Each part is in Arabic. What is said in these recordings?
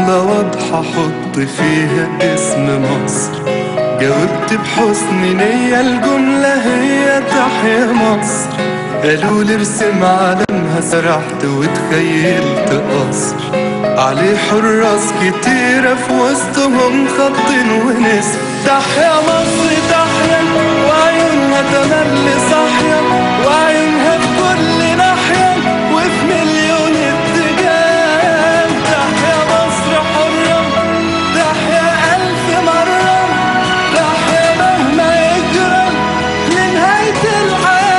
جملة واضحة حط فيها اسم مصر. جاوبت بحسن نية الجملة هي تحيا مصر. قالوا لي ارسم علمها سرحت وتخيلت قصر عليه حراس كتيرة في وسطهم خط ونسر. تحيا مصر تحيا وعيونها تملي صاحية وعيونها في كل ناحية وفي مليون اتجاه. تحيا مصر حرة تحيا ألف مرة تحيا مهما يجرى لنهاية الحياة.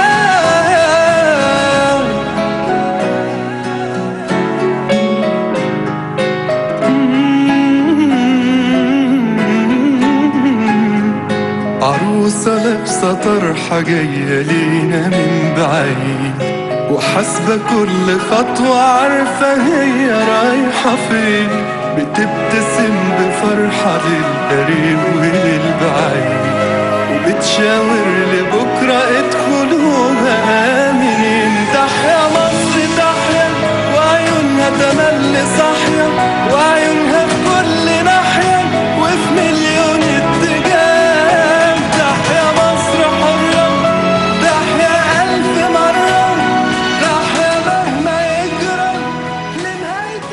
عروسة لابسة طرحة جاية لينا من بعيد وحاسبة كل خطوة عارفة هي رايحة فين. بتبتسم بفرحة للقريب وللبعيد وبتشاور لبكرة ادخلوها آمنين. تحيا مصر تحيا وعيونها تملي صاحية وعيونها في كل ناحية وفي مليون اتجاه. تحيا مصر حرة تحيا ألف مرة تحيا مهما يجرى لنهاية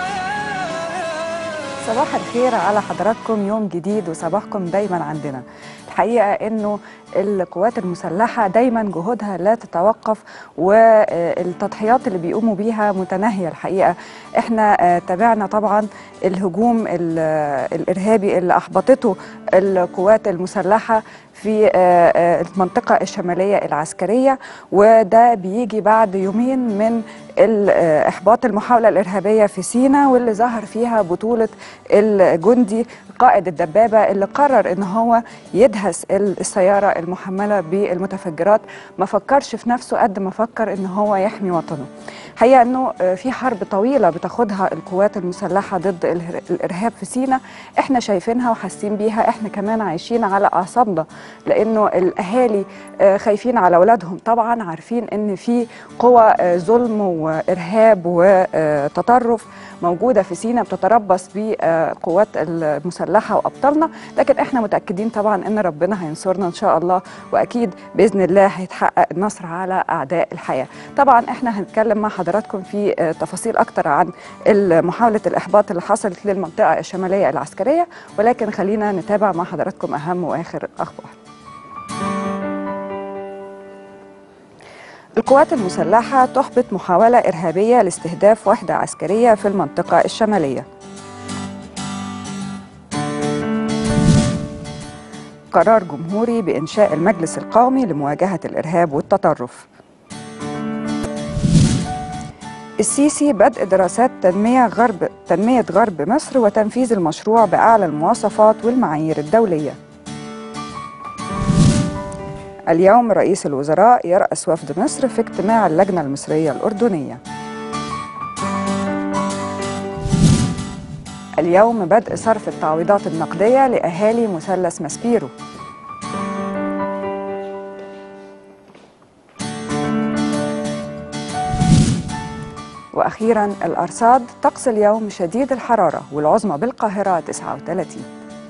الحياة. صباح الخير على حضراتكم، يوم جديد وصباحكم دايما عندنا. الحقيقة انه القوات المسلحة دايما جهودها لا تتوقف والتضحيات اللي بيقوموا بيها متناهية. الحقيقة احنا تابعنا طبعا الهجوم الإرهابي اللي أحبطته القوات المسلحة في المنطقة الشمالية العسكرية، وده بيجي بعد يومين من إحباط المحاولة الإرهابية في سيناء واللي ظهر فيها بطولة الجندي قائد الدبابة اللي قرر إن هو يدهس السيارة المحملة بالمتفجرات. ما فكرش في نفسه قد ما فكر إن هو يحمي وطنه. حقيقة إنه في حرب طويلة بتاخدها القوات المسلحة ضد الإرهاب في سيناء، إحنا شايفينها وحاسين بيها، إحنا كمان عايشين على أعصابنا لأنه الأهالي خايفين على أولادهم. طبعا عارفين إن في قوى ظلم وإرهاب وتطرف موجودة في سيناء بتتربص بقوات المسلحة وأبطالنا، لكن إحنا متأكدين طبعا إن ربنا هينصرنا إن شاء الله، وأكيد بإذن الله هيتحقق النصر على أعداء الحياة. طبعا إحنا هنتكلم مع حضراتكم في تفاصيل أكتر عن محاولة الإحباط اللي حصلت للمنطقة الشمالية العسكرية، ولكن خلينا نتابع مع حضراتكم أهم وآخر الأخبار. القوات المسلحة تحبط محاولة إرهابية لاستهداف وحدة عسكرية في المنطقة الشمالية. قرار جمهوري بإنشاء المجلس القومي لمواجهة الإرهاب والتطرف. السيسي بدء دراسات تنمية غرب مصر وتنفيذ المشروع بأعلى المواصفات والمعايير الدولية. اليوم رئيس الوزراء يرأس وفد مصر في اجتماع اللجنة المصرية الأردنية. اليوم بدء صرف التعويضات النقدية لأهالي مثلث ماسبيرو. وأخيراً الأرصاد، طقس اليوم شديد الحرارة والعظمى بالقاهرة 39.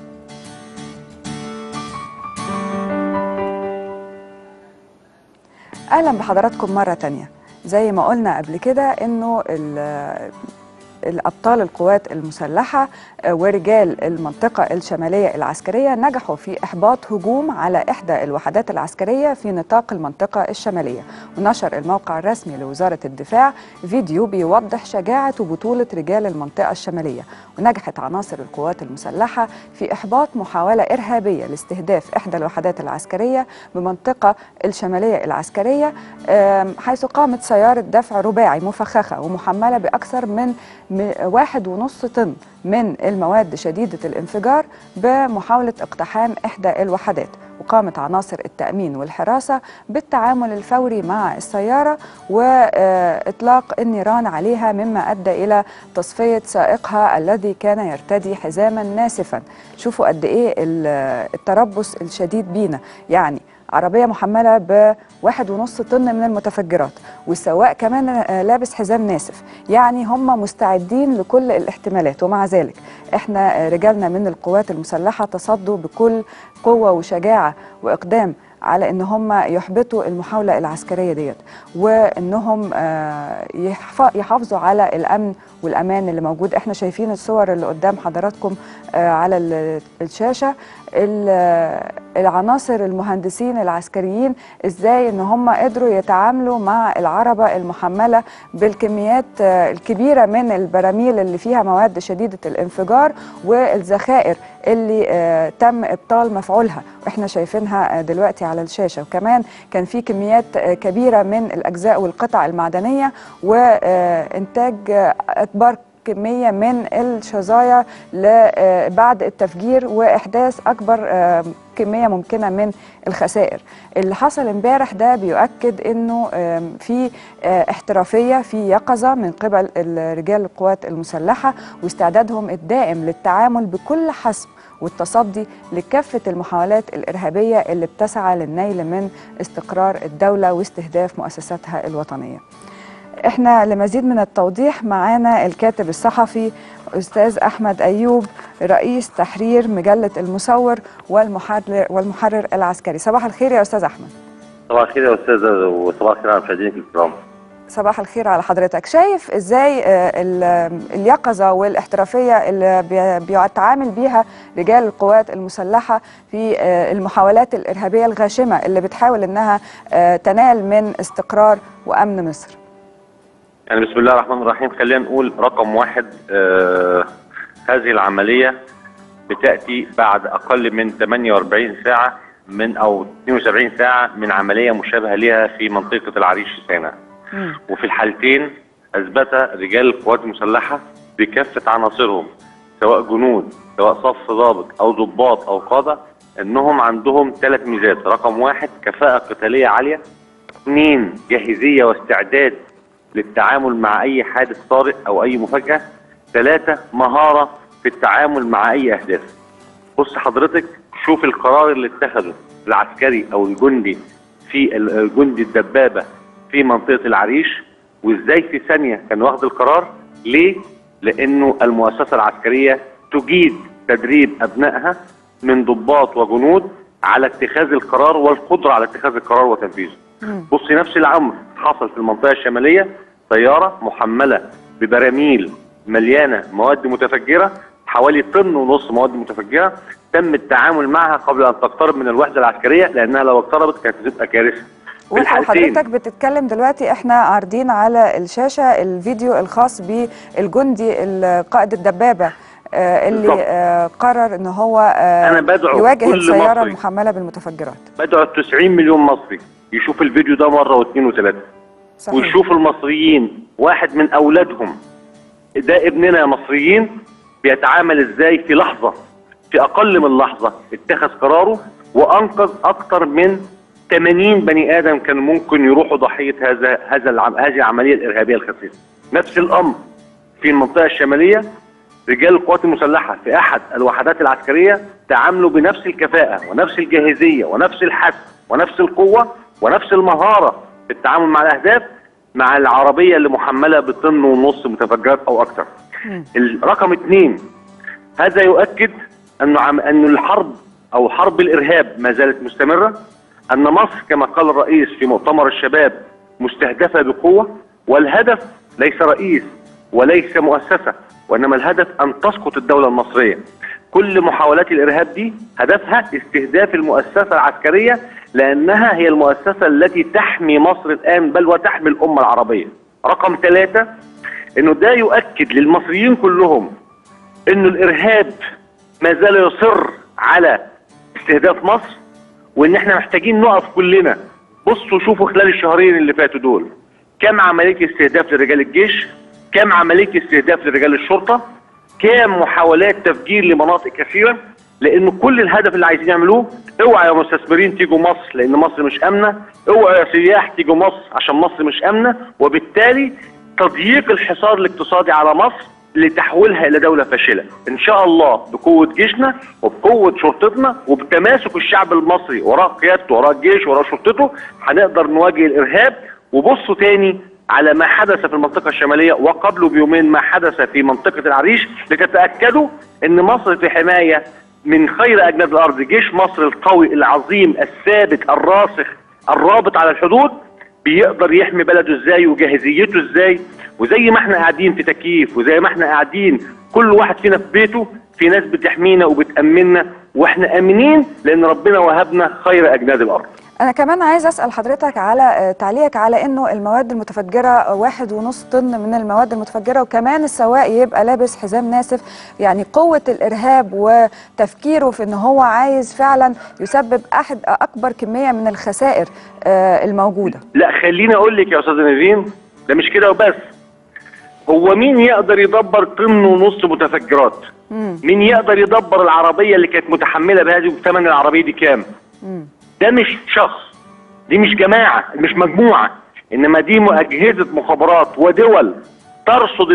أهلا بحضراتكم مرة تانية. زي ما قلنا قبل كده إنه الأبطال القوات المسلحة ورجال المنطقة الشمالية العسكرية نجحوا في إحباط هجوم على إحدى الوحدات العسكرية في نطاق المنطقة الشمالية. ونشر الموقع الرسمي لوزارة الدفاع فيديو بيوضح شجاعة وبطولة رجال المنطقة الشمالية. ونجحت عناصر القوات المسلحة في إحباط محاولة إرهابية لاستهداف إحدى الوحدات العسكرية بمنطقة الشمالية العسكرية، حيث قامت سيارة دفع رباعي مفخخة ومحملة بأكثر من 1.5 طن من المواد شديدة الانفجار بمحاولة اقتحام إحدى الوحدات. وقامت عناصر التأمين والحراسة بالتعامل الفوري مع السيارة وإطلاق النيران عليها، مما أدى إلى تصفية سائقها الذي كان يرتدي حزاما ناسفا. شوفوا قد إيه التربص الشديد بينا، يعني عربية محملة ب1.5 طن من المتفجرات، والسواق كمان لابس حزام ناسف. يعني هم مستعدين لكل الاحتمالات، ومع ذلك احنا رجالنا من القوات المسلحة تصدوا بكل قوة وشجاعة وإقدام على ان هم يحبطوا المحاولة العسكرية ديت، وانهم يحافظوا على الامن والامان اللي موجود. احنا شايفين الصور اللي قدام حضراتكم على الشاشة، العناصر المهندسين العسكريين ازاي ان هم قدروا يتعاملوا مع العربة المحملة بالكميات الكبيرة من البراميل اللي فيها مواد شديدة الانفجار، والذخائر اللي تم ابطال مفعولها واحنا شايفينها دلوقتي على الشاشة. وكمان كان في كميات كبيرة من الاجزاء والقطع المعدنية، وانتاج اكبر كمية من الشظايا بعد التفجير، وإحداث أكبر كمية ممكنة من الخسائر. اللي حصل امبارح ده بيؤكد أنه في احترافية، في يقظة من قبل رجال القوات المسلحة، واستعدادهم الدائم للتعامل بكل حسم والتصدي لكافة المحاولات الإرهابية اللي بتسعى للنيل من استقرار الدولة واستهداف مؤسساتها الوطنية. احنا لمزيد من التوضيح معانا الكاتب الصحفي أستاذ أحمد أيوب، رئيس تحرير مجلة المصور والمحرر العسكري. صباح الخير يا أستاذ أحمد. صباح الخير يا أستاذة، وصباح الخير على مشاهدينك الكرام. صباح الخير على حضرتك. شايف ازاي اليقظة والاحترافية اللي بيتعامل بيها رجال القوات المسلحة في المحاولات الإرهابية الغاشمة اللي بتحاول انها تنال من استقرار وأمن مصر؟ يعني بسم الله الرحمن الرحيم، خلينا نقول رقم واحد، هذه العملية بتأتي بعد أقل من 48 ساعة أو 72 ساعة من عملية مشابهة لها في منطقة العريش في سيناء. وفي الحالتين أثبت رجال القوات المسلحة بكافة عناصرهم، سواء جنود سواء صف ضابط أو ضباط أو قادة، أنهم عندهم 3 ميزات. رقم واحد كفاءة قتالية عالية، 2 جاهزية واستعداد للتعامل مع أي حادث طارئ أو أي مفاجأة، 3 مهارة في التعامل مع أي أهداف. بص حضرتك، شوف القرار اللي اتخذه العسكري أو الجندي في الجندي الدبابة في منطقة العريش، وإزاي في ثانية كان واخد القرار. ليه؟ لأنه المؤسسة العسكرية تجيد تدريب أبنائها من ضباط وجنود على اتخاذ القرار والقدرة على اتخاذ القرار وتنفيذه. بصي، نفس الأمر حصل في المنطقة الشمالية، طيارة محملة ببراميل مليانة مواد متفجرة، حوالي 1.5 طن مواد متفجرة، تم التعامل معها قبل أن تقترب من الوحدة العسكرية، لأنها لو اقتربت كانت هتبقى كارثة. وحضرتك بتتكلم دلوقتي، احنا عارضين على الشاشة الفيديو الخاص بالجندي قائد الدبابة اللي قرر ان هو يواجه السيارة المحملة بالمتفجرات. بدعو 90 مليون مصري يشوف الفيديو ده مرة واثنين وثلاثة، ويشوف المصريين واحد من أولادهم، ده ابننا يا مصريين، بيتعامل ازاي في لحظة، في أقل من لحظة اتخذ قراره وأنقذ أكثر من 80 بني آدم كانوا ممكن يروحوا ضحية هذه العملية الإرهابية الخسيسة. نفس الأمر في المنطقة الشمالية، رجال القوات المسلحة في أحد الوحدات العسكرية تعاملوا بنفس الكفاءة ونفس الجاهزية ونفس الحث ونفس القوة ونفس المهارة في التعامل مع الأهداف مع العربية اللي محملة ب1.5 طن متفجرات أو أكثر. رقم 2، هذا يؤكد أن الحرب أو حرب الإرهاب ما زالت مستمرة، أن مصر كما قال الرئيس في مؤتمر الشباب مستهدفة بقوة، والهدف ليس رئيس وليس مؤسسة، وإنما الهدف أن تسقط الدولة المصرية. كل محاولات الإرهاب دي هدفها استهداف المؤسسة العسكرية، لأنها هي المؤسسة التي تحمي مصر الآن بل وتحمي الأمة العربية. رقم 3، إنه ده يؤكد للمصريين كلهم إنه الإرهاب ما زال يصر على استهداف مصر، وإن إحنا محتاجين نقف كلنا. بصوا شوفوا خلال الشهرين اللي فاتوا دول كم عملية استهداف لرجال الجيش، كم عملية استهداف لرجال الشرطة، كم محاولات تفجير لمناطق كثيرة، لأن كل الهدف اللي عايزين يعملوه، اوعى يا مستثمرين تيجوا مصر لأن مصر مش آمنة، اوعى يا سياح تيجوا مصر عشان مصر مش آمنة، وبالتالي تضييق الحصار الاقتصادي على مصر لتحويلها الى دوله فاشله. ان شاء الله بقوه جيشنا وبقوه شرطتنا وبتماسك الشعب المصري وراء قيادته وراء الجيش وراء شرطته هنقدر نواجه الارهاب. وبصوا تاني على ما حدث في المنطقه الشماليه وقبله بيومين ما حدث في منطقه العريش لتتاكدوا ان مصر في حمايه من خير اجناد الارض. جيش مصر القوي العظيم الثابت الراسخ الرابط على الحدود بيقدر يحمي بلده ازاي وجاهزيته ازاي. وزي ما احنا قاعدين في تكييف وزي ما احنا قاعدين كل واحد فينا في بيته في ناس بتحمينا وبتأمننا واحنا امنين لان ربنا وهبنا خير اجناد الارض. أنا كمان عايز أسأل حضرتك على تعليقك على إنه المواد المتفجرة 1.5 طن من المواد المتفجرة، وكمان السواق يبقى لابس حزام ناسف. يعني قوة الإرهاب وتفكيره في إن هو عايز فعلا يسبب أكبر كمية من الخسائر الموجودة. لا خليني أقول لك يا أستاذ نيفين، ده مش كده وبس. هو مين يقدر يدبر 1.5 طن متفجرات؟ مين يقدر يدبر العربية اللي كانت متحملة بهذه وثمن العربية دي كام؟ ده مش شخص، دي مش جماعة، مش مجموعة، إنما دي أجهزة مخابرات ودول ترصد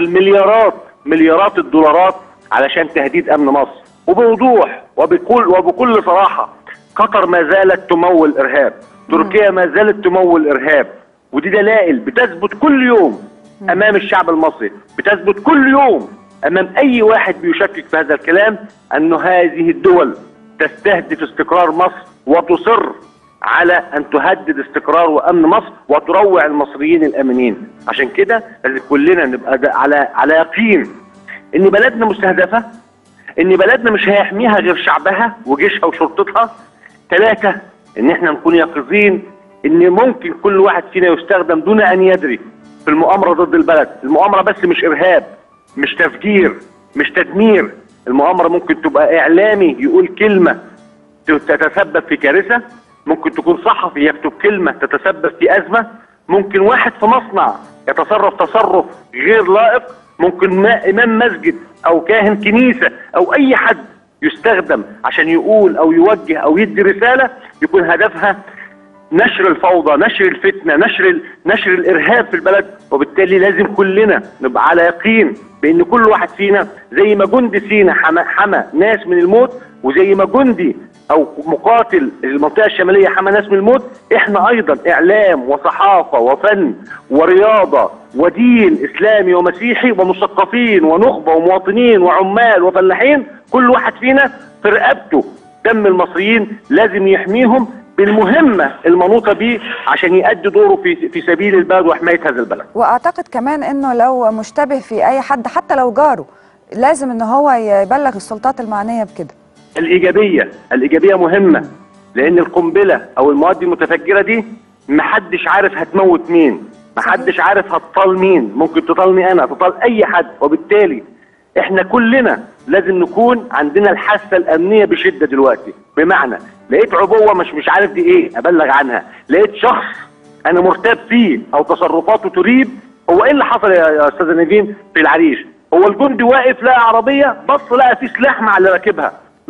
مليارات الدولارات علشان تهديد أمن مصر. وبوضوح وبكل صراحة قطر ما زالت تمول إرهاب، تركيا ما زالت تمول إرهاب، ودي دلائل بتثبت كل يوم أمام الشعب المصري، بتثبت كل يوم أمام أي واحد بيشكك في هذا الكلام أنه هذه الدول تستهدف استقرار مصر وتصر على ان تهدد استقرار وامن مصر وتروع المصريين الامنين. عشان كده لازم كلنا نبقى على يقين ان بلدنا مستهدفه، ان بلدنا مش هيحميها غير شعبها وجيشها وشرطتها. 3 ان احنا نكون يقظين ان ممكن كل واحد فينا يستخدم دون ان يدري في المؤامره ضد البلد. المؤامره بس مش ارهاب، مش تفجير، مش تدمير. المؤامره ممكن تبقى اعلامي يقول كلمه تتسبب في كارثة، ممكن تكون صحفي يكتب كلمة تتسبب في أزمة، ممكن واحد في مصنع يتصرف تصرف غير لائق، ممكن إمام مسجد أو كاهن كنيسة أو أي حد يستخدم عشان يقول أو يوجه أو يدي رسالة يكون هدفها نشر الفوضى، نشر الفتنة، نشر الإرهاب في البلد. وبالتالي لازم كلنا نبقى على يقين بأن كل واحد فينا زي ما جندي سينا حمى ناس من الموت، وزي ما جندي او مقاتل المنطقه الشماليه حمى ناس من الموت، احنا ايضا اعلام وصحافه وفن ورياضه ودين اسلامي ومسيحي ومثقفين ونخبه ومواطنين وعمال وفلاحين، كل واحد فينا في رقبته دم المصريين لازم يحميهم بالمهمه المنوطه به عشان يؤدي دوره في سبيل البلد وحمايه هذا البلد. واعتقد كمان انه لو مشتبه في اي حد حتى لو جاره لازم ان هو يبلغ السلطات المعنيه بكده. الإيجابية مهمة، لأن القنبلة أو المواد المتفجرة دي محدش عارف هتموت مين، محدش عارف هتطال مين، ممكن تطالني أنا، تطال أي حد. وبالتالي إحنا كلنا لازم نكون عندنا الحاسة الأمنية بشدة دلوقتي. بمعنى لقيت عبوة مش عارف دي إيه أبلغ عنها، لقيت شخص أنا مرتاب فيه أو تصرفاته تريب. هو إيه اللي حصل يا أستاذ نيفين في العريش؟ هو الجندي واقف لقى عربية، بص لقى في سلاح مع اللي راكبها،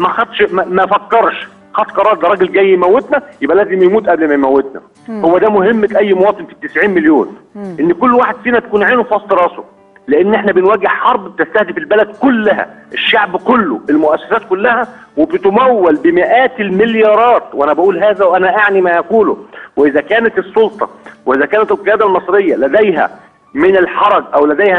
ما فكرش، خد قرار ده راجل جاي يموتنا يبقى لازم يموت قبل ما يموتنا. هو ده مهمة أي مواطن في 90 مليون، إن كل واحد فينا تكون عينه في وسط راسه، لأن إحنا بنواجه حرب بتستهدف البلد كلها، الشعب كله، المؤسسات كلها، وبتمول بمئات المليارات. وأنا بقول هذا وأنا أعني ما يقوله. وإذا كانت السلطة وإذا كانت القيادة المصرية لديها من الحرج او لديها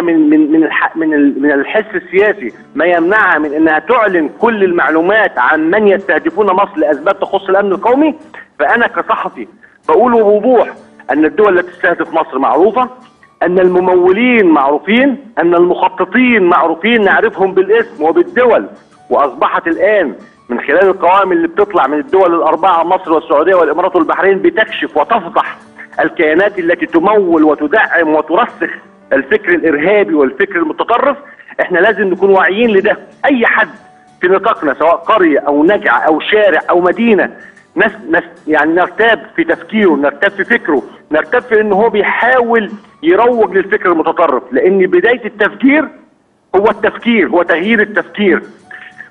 من الحس السياسي ما يمنعها من انها تعلن كل المعلومات عن من يستهدفون مصر لاسباب تخص الامن القومي، فانا كصحفي بقول بوضوح ان الدول التي تستهدف مصر معروفه، ان الممولين معروفين، ان المخططين معروفين نعرفهم بالاسم وبالدول. واصبحت الان من خلال القوائم اللي بتطلع من الدول ال4 مصر والسعوديه والامارات والبحرين بتكشف وتفضح الكيانات التي تمول وتدعم وترسخ الفكر الارهابي والفكر المتطرف. احنا لازم نكون واعيين لده. اي حد في نطاقنا سواء قريه او نجعه او شارع او مدينه يعني نرتاب في تفكيره، نرتاب في فكره، نرتاب في ان هو بيحاول يروج للفكر المتطرف، لان بدايه التفجير هو التفكير، هو تغيير التفكير.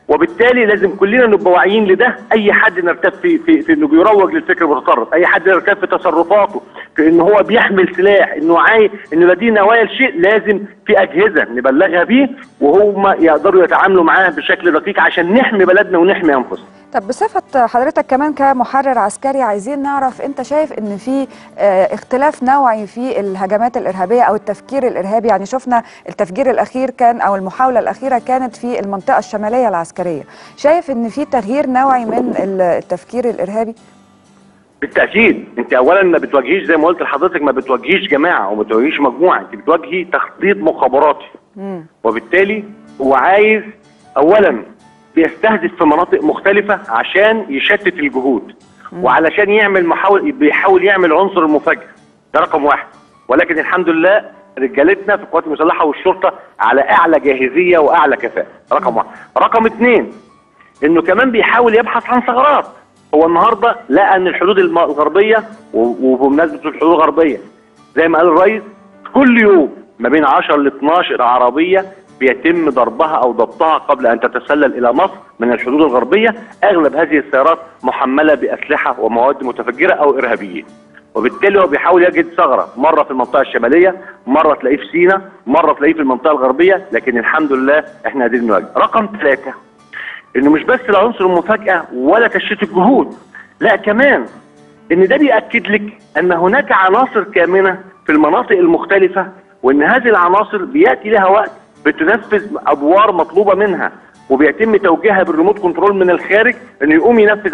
وبالتالي لازم كلنا نبقى واعيين لده. اي حد نرتب في انه بيروج للفكر المتطرف، اي حد نرتب في تصرفاته في ان هو بيحمل سلاح، انه انه لديه نوايا الشيء، لازم في اجهزه نبلغها بيه وهم يقدروا يتعاملوا معاه بشكل دقيق عشان نحمي بلدنا ونحمي انفسنا. طب بصفة حضرتك كمان كمحرر عسكري، عايزين نعرف انت شايف ان في اختلاف نوعي في الهجمات الارهابية او التفكير الارهابي؟ يعني شفنا التفجير الاخير كان او المحاولة الاخيرة كانت في المنطقة الشمالية العسكرية، شايف ان في تغيير نوعي من التفكير الارهابي؟ بالتأكيد. انت اولا ما بتواجهيش زي ما قلت لحضرتك، ما بتواجهيش جماعة وما بتواجهيش مجموعة، انت بتواجهي تخطيط مخابراتي. وبالتالي هو عايز اولا بيستهدف في مناطق مختلفة عشان يشتت الجهود وعلشان بيحاول يعمل عنصر المفاجأة. ده رقم واحد. ولكن الحمد لله رجالتنا في القوات المسلحة والشرطة على اعلى جاهزية واعلى كفاءة. رقم واحد. رقم اثنين، انه كمان بيحاول يبحث عن ثغرات. هو النهارده لقى ان الحدود الغربية، وبمناسبة الحدود الغربية زي ما قال الرئيس، كل يوم ما بين 10 ل 12 عربية بيتم ضربها او ضبطها قبل ان تتسلل الى مصر من الحدود الغربيه. اغلب هذه السيارات محمله باسلحه ومواد متفجره او ارهابيين. وبالتالي هو بيحاول يجد ثغره، مره في المنطقه الشماليه، مره تلاقيه في سيناء، مره تلاقيه في المنطقه الغربيه، لكن الحمد لله احنا قادرين نواجه. رقم ثلاثه، انه مش بس العنصر المفاجاه ولا تشتيت الجهود، لا كمان ان ده بيأكد لك ان هناك عناصر كامنه في المناطق المختلفه، وان هذه العناصر بياتي لها وقت بتنفذ ادوار مطلوبه منها، وبيتم توجيهها بالريموت كنترول من الخارج انه يقوم ينفذ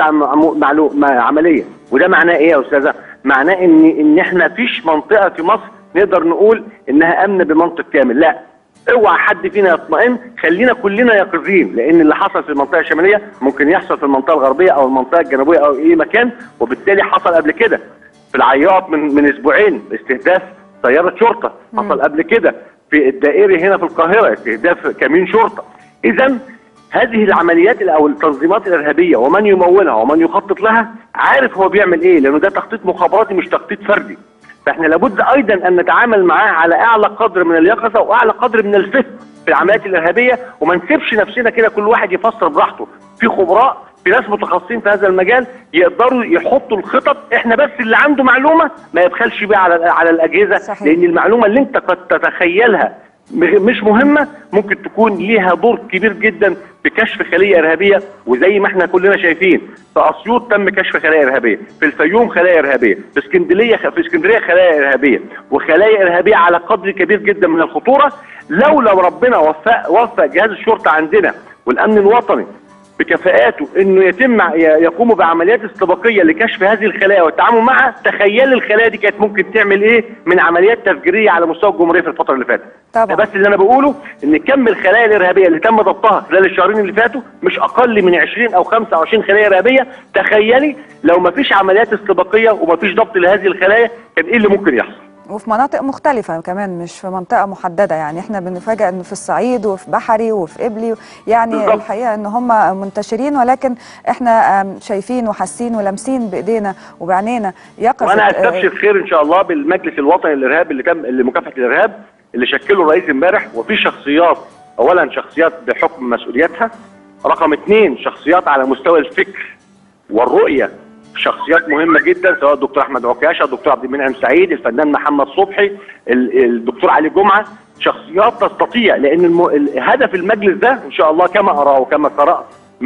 عمليه. وده معناه ايه يا استاذه؟ معناه ان احنا فيش منطقه في مصر نقدر نقول انها امنه بمنطق كامل، لا. اوعى حد فينا يطمئن، خلينا كلنا يقظين، لان اللي حصل في المنطقه الشماليه ممكن يحصل في المنطقه الغربيه او المنطقه الجنوبيه او اي مكان. وبالتالي حصل قبل كده في العياط من اسبوعين استهداف سياره شرطه، حصل قبل كده في الدائري هنا في القاهرة استهداف كمين شرطة. إذا هذه العمليات أو التنظيمات الإرهابية ومن يمولها ومن يخطط لها عارف هو بيعمل إيه، لأنه ده تخطيط مخابراتي مش تخطيط فردي. فإحنا لابد أيضا أن نتعامل معاه على أعلى قدر من اليقظة وأعلى قدر من الفهم في العمليات الإرهابية، وما نسيبش نفسنا كده كل واحد يفسر براحته. في خبراء، في ناس متخصصين في هذا المجال يقدروا يحطوا الخطط، احنا بس اللي عنده معلومه ما يبخلش بيها على الاجهزه. صحيح. لان المعلومه اللي انت قد تتخيلها مش مهمه ممكن تكون ليها دور كبير جدا في كشف خليه ارهابيه. وزي ما احنا كلنا شايفين في اسيوط تم كشف خلايا ارهابيه، في الفيوم خلايا ارهابيه، في اسكندريه خلايا ارهابيه، وخلايا ارهابيه على قدر كبير جدا من الخطوره. لو ربنا وفق جهاز الشرطه عندنا والامن الوطني بكفاءاته انه يقوموا بعمليات استباقيه لكشف هذه الخلايا والتعامل معها، تخيل الخلايا دي كانت ممكن تعمل ايه من عمليات تفجيريه على مستوى الجمهوريه في الفتره اللي فاتت. طبعا. بس اللي انا بقوله ان كم الخلايا الارهابيه اللي تم ضبطها خلال الشهرين اللي فاتوا مش اقل من 20 او 25 خلايا ارهابيه. تخيلي لو ما فيش عمليات استباقيه وما فيش ضبط لهذه الخلايا كان ايه اللي ممكن يحصل. وفي مناطق مختلفة كمان، مش في منطقة محددة. يعني احنا بنفاجئ انه في الصعيد وفي بحري وفي قبلي، يعني بالضبط. الحقيقة ان هم منتشرين، ولكن احنا شايفين وحاسين ولامسين بايدينا وبعنينا يقظة. وانا استبشر خير ان شاء الله بالمجلس الوطني للارهاب اللي مكافحة الارهاب اللي شكله الرئيس امبارح. وفي شخصيات، اولا شخصيات بحكم مسؤولياتها، رقم 2 شخصيات على مستوى الفكر والرؤية، شخصيات مهمه جدا، سواء الدكتور احمد عكاشه، الدكتور عبد المنعم سعيد، الفنان محمد صبحي، الدكتور علي جمعه، شخصيات تستطيع. لان هدف المجلس ده ان شاء الله كما اراه وكما قرات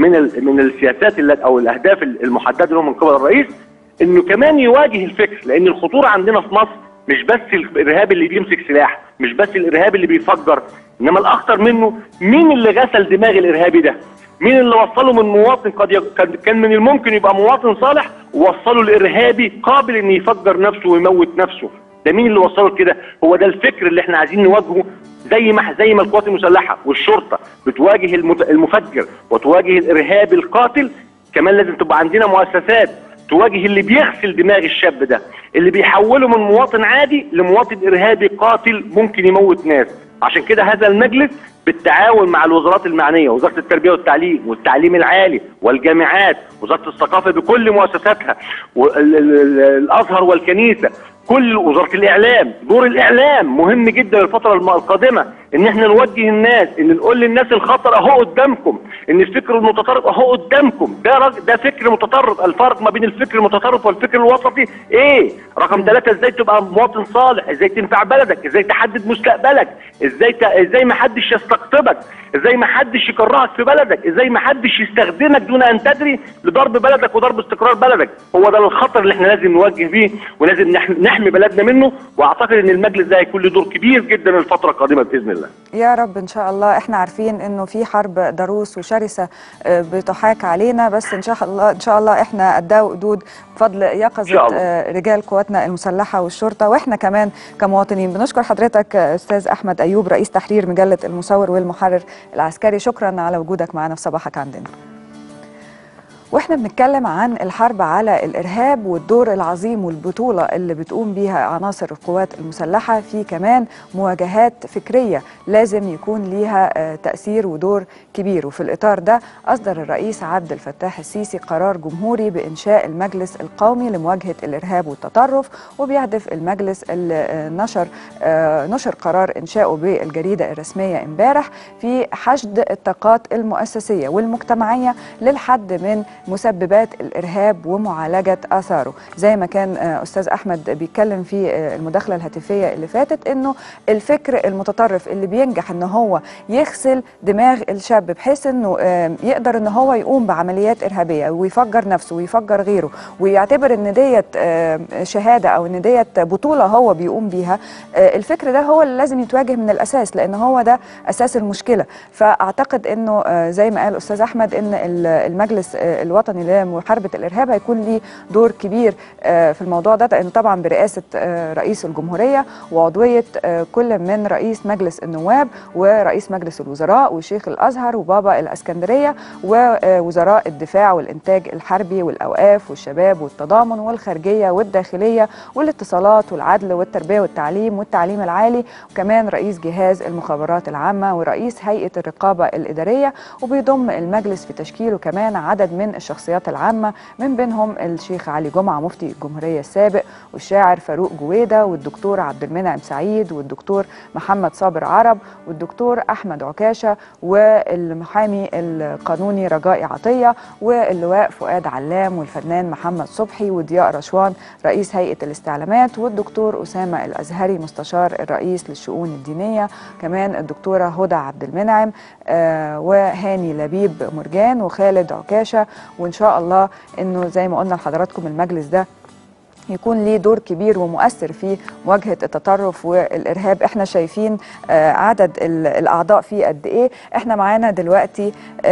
من السياسات او الاهداف المحدده له من قبل الرئيس، انه كمان يواجه الفكر. لان الخطوره عندنا في مصر مش بس الارهاب اللي بيمسك سلاح، مش بس الارهاب اللي بيفجر، انما الاخطر منه مين اللي غسل دماغ الارهابي ده؟ مين اللي وصله من مواطن كان من الممكن يبقى مواطن صالح ووصله الارهابي قابل ان يفجر نفسه ويموت نفسه؟ ده مين اللي وصله كده؟ هو ده الفكر اللي احنا عايزين نواجهه. زي ما القوات المسلحه والشرطه بتواجه المفجر وتواجه الارهابي القاتل، كمان لازم تبقى عندنا مؤسسات تواجه اللي بيغسل دماغ الشاب ده، اللي بيحوله من مواطن عادي لمواطن ارهابي قاتل ممكن يموت ناس. عشان كده هذا المجلس بالتعاون مع الوزارات المعنيه، وزاره التربيه والتعليم والتعليم العالي والجامعات، وزاره الثقافه بكل مؤسساتها، والازهر والكنيسه، كل وزاره الاعلام. دور الاعلام مهم جدا الفتره القادمه، ان احنا نوجه الناس، ان نقول للناس الخطر اهو قدامكم، ان الفكر المتطرف اهو قدامكم، ده فكر متطرف. الفرق ما بين الفكر المتطرف والفكر الوسطي ايه؟ رقم 3 ازاي تبقى مواطن صالح، ازاي تنفع بلدك، ازاي تحدد مستقبلك، ازاي ما حدش يستقطبك، ازاي ما حدش يكرهك في بلدك، ازاي ما حدش يستخدمك دون ان تدري لضرب بلدك وضرب استقرار بلدك. هو ده الخطر اللي احنا لازم نوجه بيه ولازم نحمي بلدنا منه، واعتقد ان المجلس ده هيكون له دور كبير جدا الفتره القادمه باذن الله. يا رب ان شاء الله. احنا عارفين انه في حرب ضروس وشرسه بتحاك علينا، بس ان شاء الله ان شاء الله احنا قدها وقدود بفضل يقظه رجال قواتنا المسلحه والشرطه، واحنا كمان كمواطنين. بنشكر حضرتك استاذ احمد ايوب رئيس تحرير مجله المصور والمحرر العسكري، شكرا على وجودك معنا في صباحك عندنا. واحنا بنتكلم عن الحرب على الارهاب والدور العظيم والبطوله اللي بتقوم بيها عناصر القوات المسلحه، في كمان مواجهات فكريه لازم يكون ليها تاثير ودور كبير. وفي الاطار ده اصدر الرئيس عبد الفتاح السيسي قرار جمهوري بانشاء المجلس القومي لمواجهه الارهاب والتطرف، وبيهدف المجلس اللي نشر قرار انشائه بالجريده الرسميه امبارح في حشد الطاقات المؤسسيه والمجتمعيه للحد من مسببات الإرهاب ومعالجة آثاره. زي ما كان أستاذ أحمد بيتكلم في المداخلة الهاتفية اللي فاتت، إنه الفكر المتطرف اللي بينجح إن هو يغسل دماغ الشاب بحيث إنه يقدر إن هو يقوم بعمليات إرهابية ويفجر نفسه ويفجر غيره، ويعتبر إن ديت شهادة أو إن ديت بطولة هو بيقوم بيها. الفكر ده هو اللي لازم يتواجه من الأساس، لأن هو ده أساس المشكلة. فأعتقد إنه زي ما قال أستاذ أحمد إن المجلس الوطني لمحاربة الإرهاب هيكون ليه دور كبير في الموضوع ده، لأنه طبعا برئاسة رئيس الجمهورية وعضوية كل من رئيس مجلس النواب ورئيس مجلس الوزراء وشيخ الأزهر وبابا الإسكندرية ووزراء الدفاع والإنتاج الحربي والأوقاف والشباب والتضامن والخارجية والداخلية والاتصالات والعدل والتربية والتعليم والتعليم العالي، وكمان رئيس جهاز المخابرات العامة ورئيس هيئة الرقابة الإدارية. وبيضم المجلس في تشكيله كمان عدد من الشخصيات العامة، من بينهم الشيخ علي جمعة مفتي الجمهورية السابق، والشاعر فاروق جويدة، والدكتور عبد المنعم سعيد، والدكتور محمد صابر عرب، والدكتور أحمد عكاشة، والمحامي القانوني رجائي عطية، واللواء فؤاد علام، والفنان محمد صبحي، وضياء رشوان رئيس هيئة الاستعلامات، والدكتور أسامة الأزهري مستشار الرئيس للشؤون الدينية، كمان الدكتورة هدى عبد المنعم، وهاني لبيب مرجان، وخالد عكاشة. وإن شاء الله إنه زي ما قلنا لحضراتكم المجلس ده يكون ليه دور كبير ومؤثر في مواجهة التطرف والإرهاب. احنا شايفين عدد الأعضاء فيه قد إيه. احنا معانا دلوقتي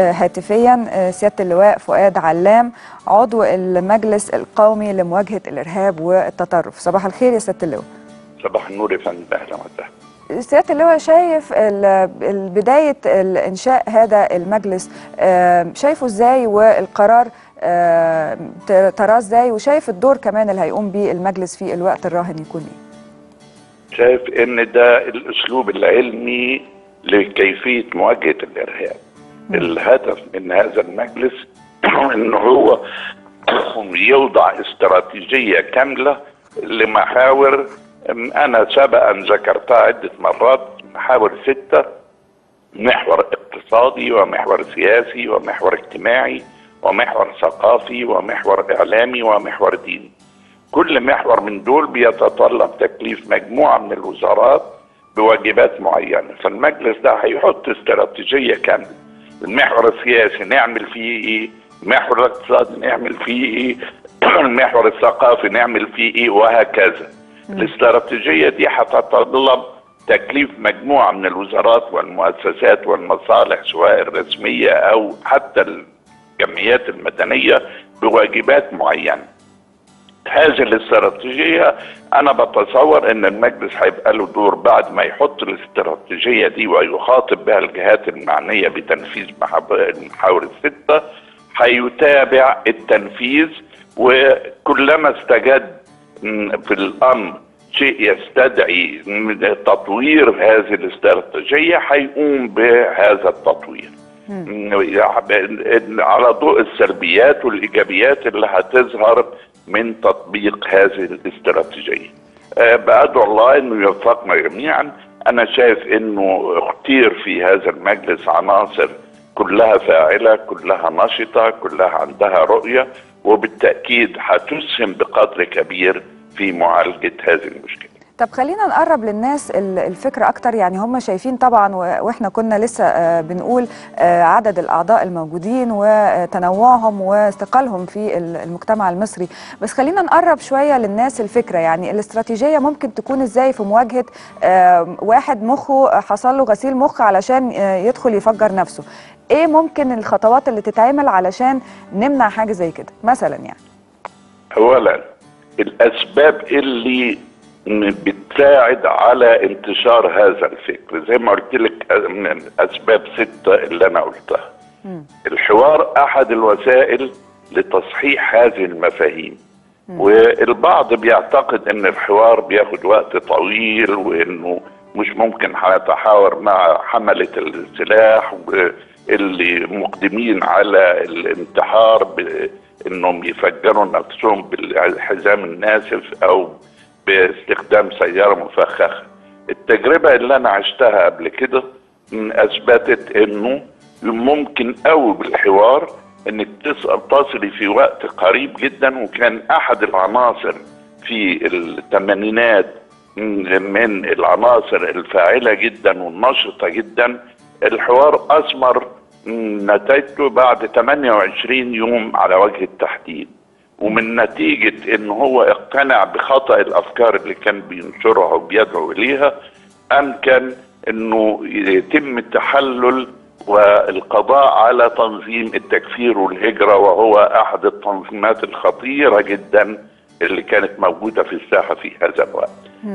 هاتفيا سيادة اللواء فؤاد علام عضو المجلس القومي لمواجهة الإرهاب والتطرف. صباح الخير يا سيادة اللواء. صباح النور يا فندم، أهلا وسهلا. سيادة اللواء، شايف بداية إنشاء هذا المجلس شايفه إزاي، والقرار تراه إزاي، وشايف الدور كمان اللي هيقوم بيه المجلس في الوقت الراهن يكون إيه؟ شايف إن ده الأسلوب العلمي لكيفية مواجهة الإرهاب. الهدف من هذا المجلس إنه هو يوضع استراتيجية كاملة لمحاور أنا سبقا ذكرتها عدة مرات، محاور 6: محور اقتصادي، ومحور سياسي، ومحور اجتماعي، ومحور ثقافي، ومحور إعلامي، ومحور ديني. كل محور من دول بيتطلب تكليف مجموعة من الوزارات بواجبات معينة، فالمجلس ده هيحط استراتيجية كاملة. المحور السياسي نعمل فيه إيه، المحور الاقتصادي نعمل فيه إيه، المحور الثقافي نعمل فيه إيه، وهكذا. الاستراتيجية دي هتتطلب تكليف مجموعة من الوزارات والمؤسسات والمصالح سواء الرسمية أو حتى الجمعيات المدنية بواجبات معينة. هذه الاستراتيجية أنا بتصور أن المجلس هيبقى له دور بعد ما يحط الاستراتيجية دي ويخاطب بها الجهات المعنية بتنفيذ المحاور 6، هيتابع التنفيذ، وكلما استجد في الأمر شيء يستدعي تطوير هذه الاستراتيجية هيقوم بهذا التطوير على ضوء السلبيات والإيجابيات اللي هتظهر من تطبيق هذه الاستراتيجية. بأدعو الله أنه يوفقنا جميعا. انا شايف انه اختير في هذا المجلس عناصر كلها فاعلة، كلها نشطة، كلها عندها رؤية، وبالتأكيد هتسهم بقدر كبير في معالجة هذه المشكلة. طب خلينا نقرب للناس الفكرة أكتر. يعني هم شايفين طبعا وإحنا كنا لسه بنقول عدد الأعضاء الموجودين وتنوعهم واستقلالهم في المجتمع المصري، بس خلينا نقرب شوية للناس الفكرة. يعني الاستراتيجية ممكن تكون إزاي في مواجهة واحد مخه حصل له غسيل مخ علشان يدخل يفجر نفسه؟ إيه ممكن الخطوات اللي تتعمل علشان نمنع حاجة زي كده مثلا؟ يعني أولا الأسباب اللي بتساعد على انتشار هذا الفكر زي ما قلت لك من الاسباب 6 اللي انا قلتها. الحوار احد الوسائل لتصحيح هذه المفاهيم، والبعض بيعتقد ان الحوار بياخد وقت طويل وانه مش ممكن هنتحاور مع حملة السلاح واللي مقدمين على الانتحار بانهم يفجروا نفسهم بالحزام الناسف او باستخدام سيارة مفخخة. التجربة اللي انا عشتها قبل كده اثبتت انه ممكن قوي بالحوار انك تصلي في وقت قريب جدا. وكان احد العناصر في الثمانينات من العناصر الفاعلة جدا والنشطة جدا الحوار اثمر نتيجته بعد 28 يوم على وجه التحديد، ومن نتيجة ان هو اقتنع بخطأ الافكار اللي كان بينشرها وبيدعو اليها امكن انه يتم التحلل والقضاء على تنظيم التكفير والهجرة، وهو احد التنظيمات الخطيرة جدا اللي كانت موجودة في الساحة في هذا الوقت.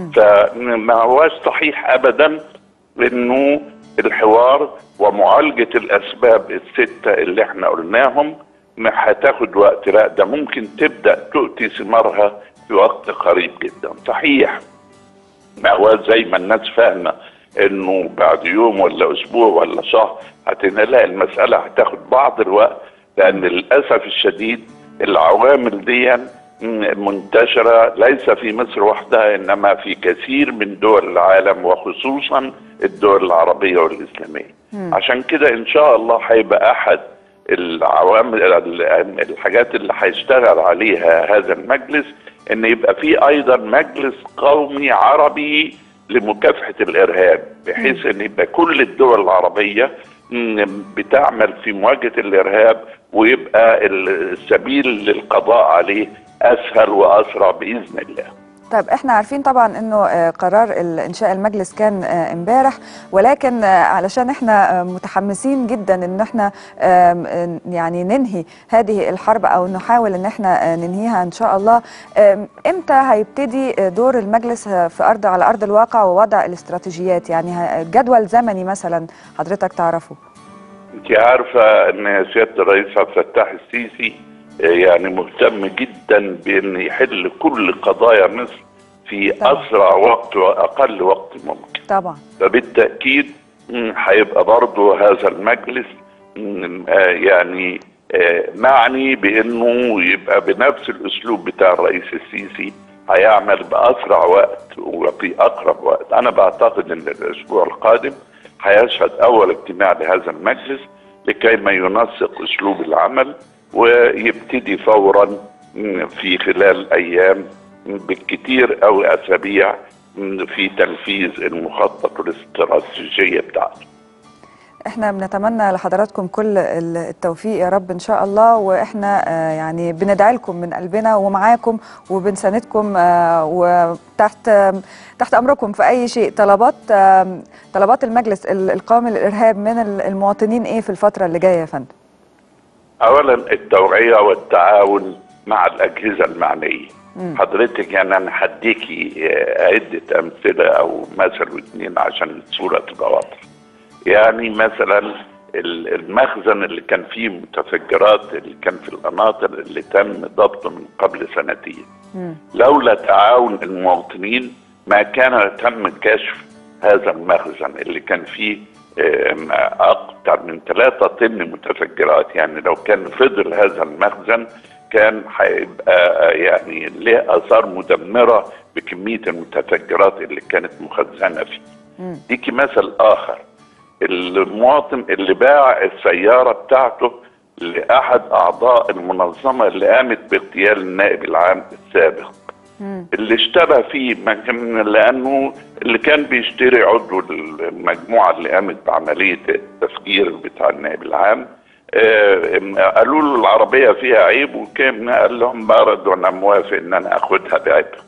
فما هواش صحيح ابدا انه الحوار ومعالجة الاسباب ال6 اللي احنا قلناهم ما هتاخد وقت، لا ده ممكن تبدأ تؤتي ثمارها في وقت قريب جدا. صحيح ما هو زي ما الناس فاهمة انه بعد يوم ولا اسبوع ولا شهر هتنلاقي المسألة هتاخد بعض الوقت، لان للأسف الشديد العوامل دي منتشرة ليس في مصر وحدها انما في كثير من دول العالم وخصوصا الدول العربية والإسلامية. عشان كده ان شاء الله هيبقى احد العوامل الحاجات اللي هيشتغل عليها هذا المجلس ان يبقى في ايضا مجلس قومي عربي لمكافحة الارهاب، بحيث ان يبقى كل الدول العربية بتعمل في مواجهة الارهاب ويبقى السبيل للقضاء عليه اسهل واسرع باذن الله. طيب احنا عارفين طبعا انه قرار انشاء المجلس كان امبارح، ولكن علشان احنا متحمسين جدا ان احنا يعني ننهي هذه الحرب او نحاول ان احنا ننهيها ان شاء الله، امتى هيبتدي دور المجلس على ارض الواقع ووضع الاستراتيجيات؟ يعني جدول زمني مثلا حضرتك تعرفه؟ انت عارفه ان سياده الرئيس عبد الفتاح السيسي يعني مهتم جدا بان يحل كل قضايا مصر في طبعا اسرع وقت واقل وقت ممكن. طبعا فبالتاكيد هيبقى برضه هذا المجلس يعني معني بانه يبقى بنفس الاسلوب بتاع الرئيس السيسي، هيعمل باسرع وقت وفي اقرب وقت. انا بعتقد ان الاسبوع القادم هيشهد اول اجتماع لهذا المجلس لكي ما ينسق اسلوب العمل ويبتدي فورا في خلال ايام بالكثير او اسابيع في تنفيذ المخطط والاستراتيجيه بتاعته. احنا بنتمنى لحضراتكم كل التوفيق يا رب ان شاء الله، واحنا يعني بندعي لكم من قلبنا ومعاكم وبنساندكم تحت امركم في اي شيء. طلبات المجلس القومي للارهاب من المواطنين ايه في الفتره اللي جايه يا فندم؟ اولا التوعيه والتعاون مع الاجهزه المعنيه. حضرتك يعني انا هديكي عده امثله او مثل واثنين عشان الصوره تبقى واضحه. يعني مثلا المخزن اللي كان فيه متفجرات اللي كان في القناطر اللي تم ضبطه من قبل 2 سنين، لولا تعاون المواطنين ما كان تم كشف هذا المخزن اللي كان فيه اكثر من 3 طن متفجرات. يعني لو كان فضل هذا المخزن كان هيبقى يعني له اثار مدمره بكميه المتفجرات اللي كانت مخزنه فيه. ديكي مثل آخر، المواطن اللي باع السيارة بتاعته لأحد أعضاء المنظمة اللي قامت باغتيال النائب العام السابق، اللي اشتبه فيه لأنه اللي كان بيشتري عضو المجموعة اللي قامت بعملية التفجير بتاع النائب العام، قالوا له العربية فيها عيب، وكان قال لهم برد وأنا موافق إن أنا أخدها بعيبها.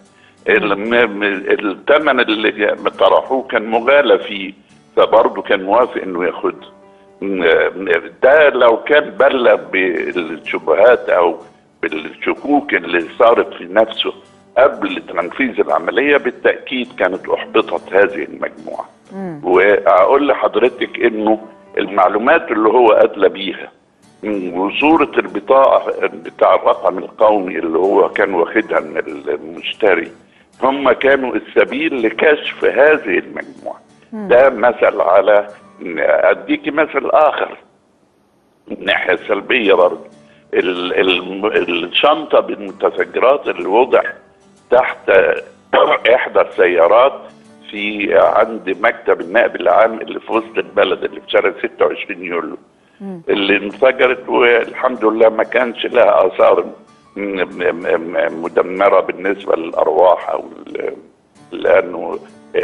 الثمن اللي طرحوه كان مغالى فيه، فبرضه كان موافق إنه ياخدها. ده لو كان بلغ بالشبهات أو بالشكوك اللي صارت في نفسه قبل تنفيذ العملية، بالتأكيد كانت أحبطت هذه المجموعة. وأقول لحضرتك إنه المعلومات اللي هو أدلى بيها وصورة البطاقة بتاع الرقم القومي اللي هو كان واخدها من المشتري، هم كانوا السبيل لكشف هذه المجموعة. ده مثل. على أديكي مثل آخر من الناحية السلبية برضه، الشنطة بالمتفجرات اللي وضع تحت إحدى السيارات في عند مكتب النائب العام اللي في وسط البلد اللي في شارع 26 يوليو، اللي انفجرت والحمد لله ما كانش لها آثار مدمرة بالنسبة للأرواح، أو لأنه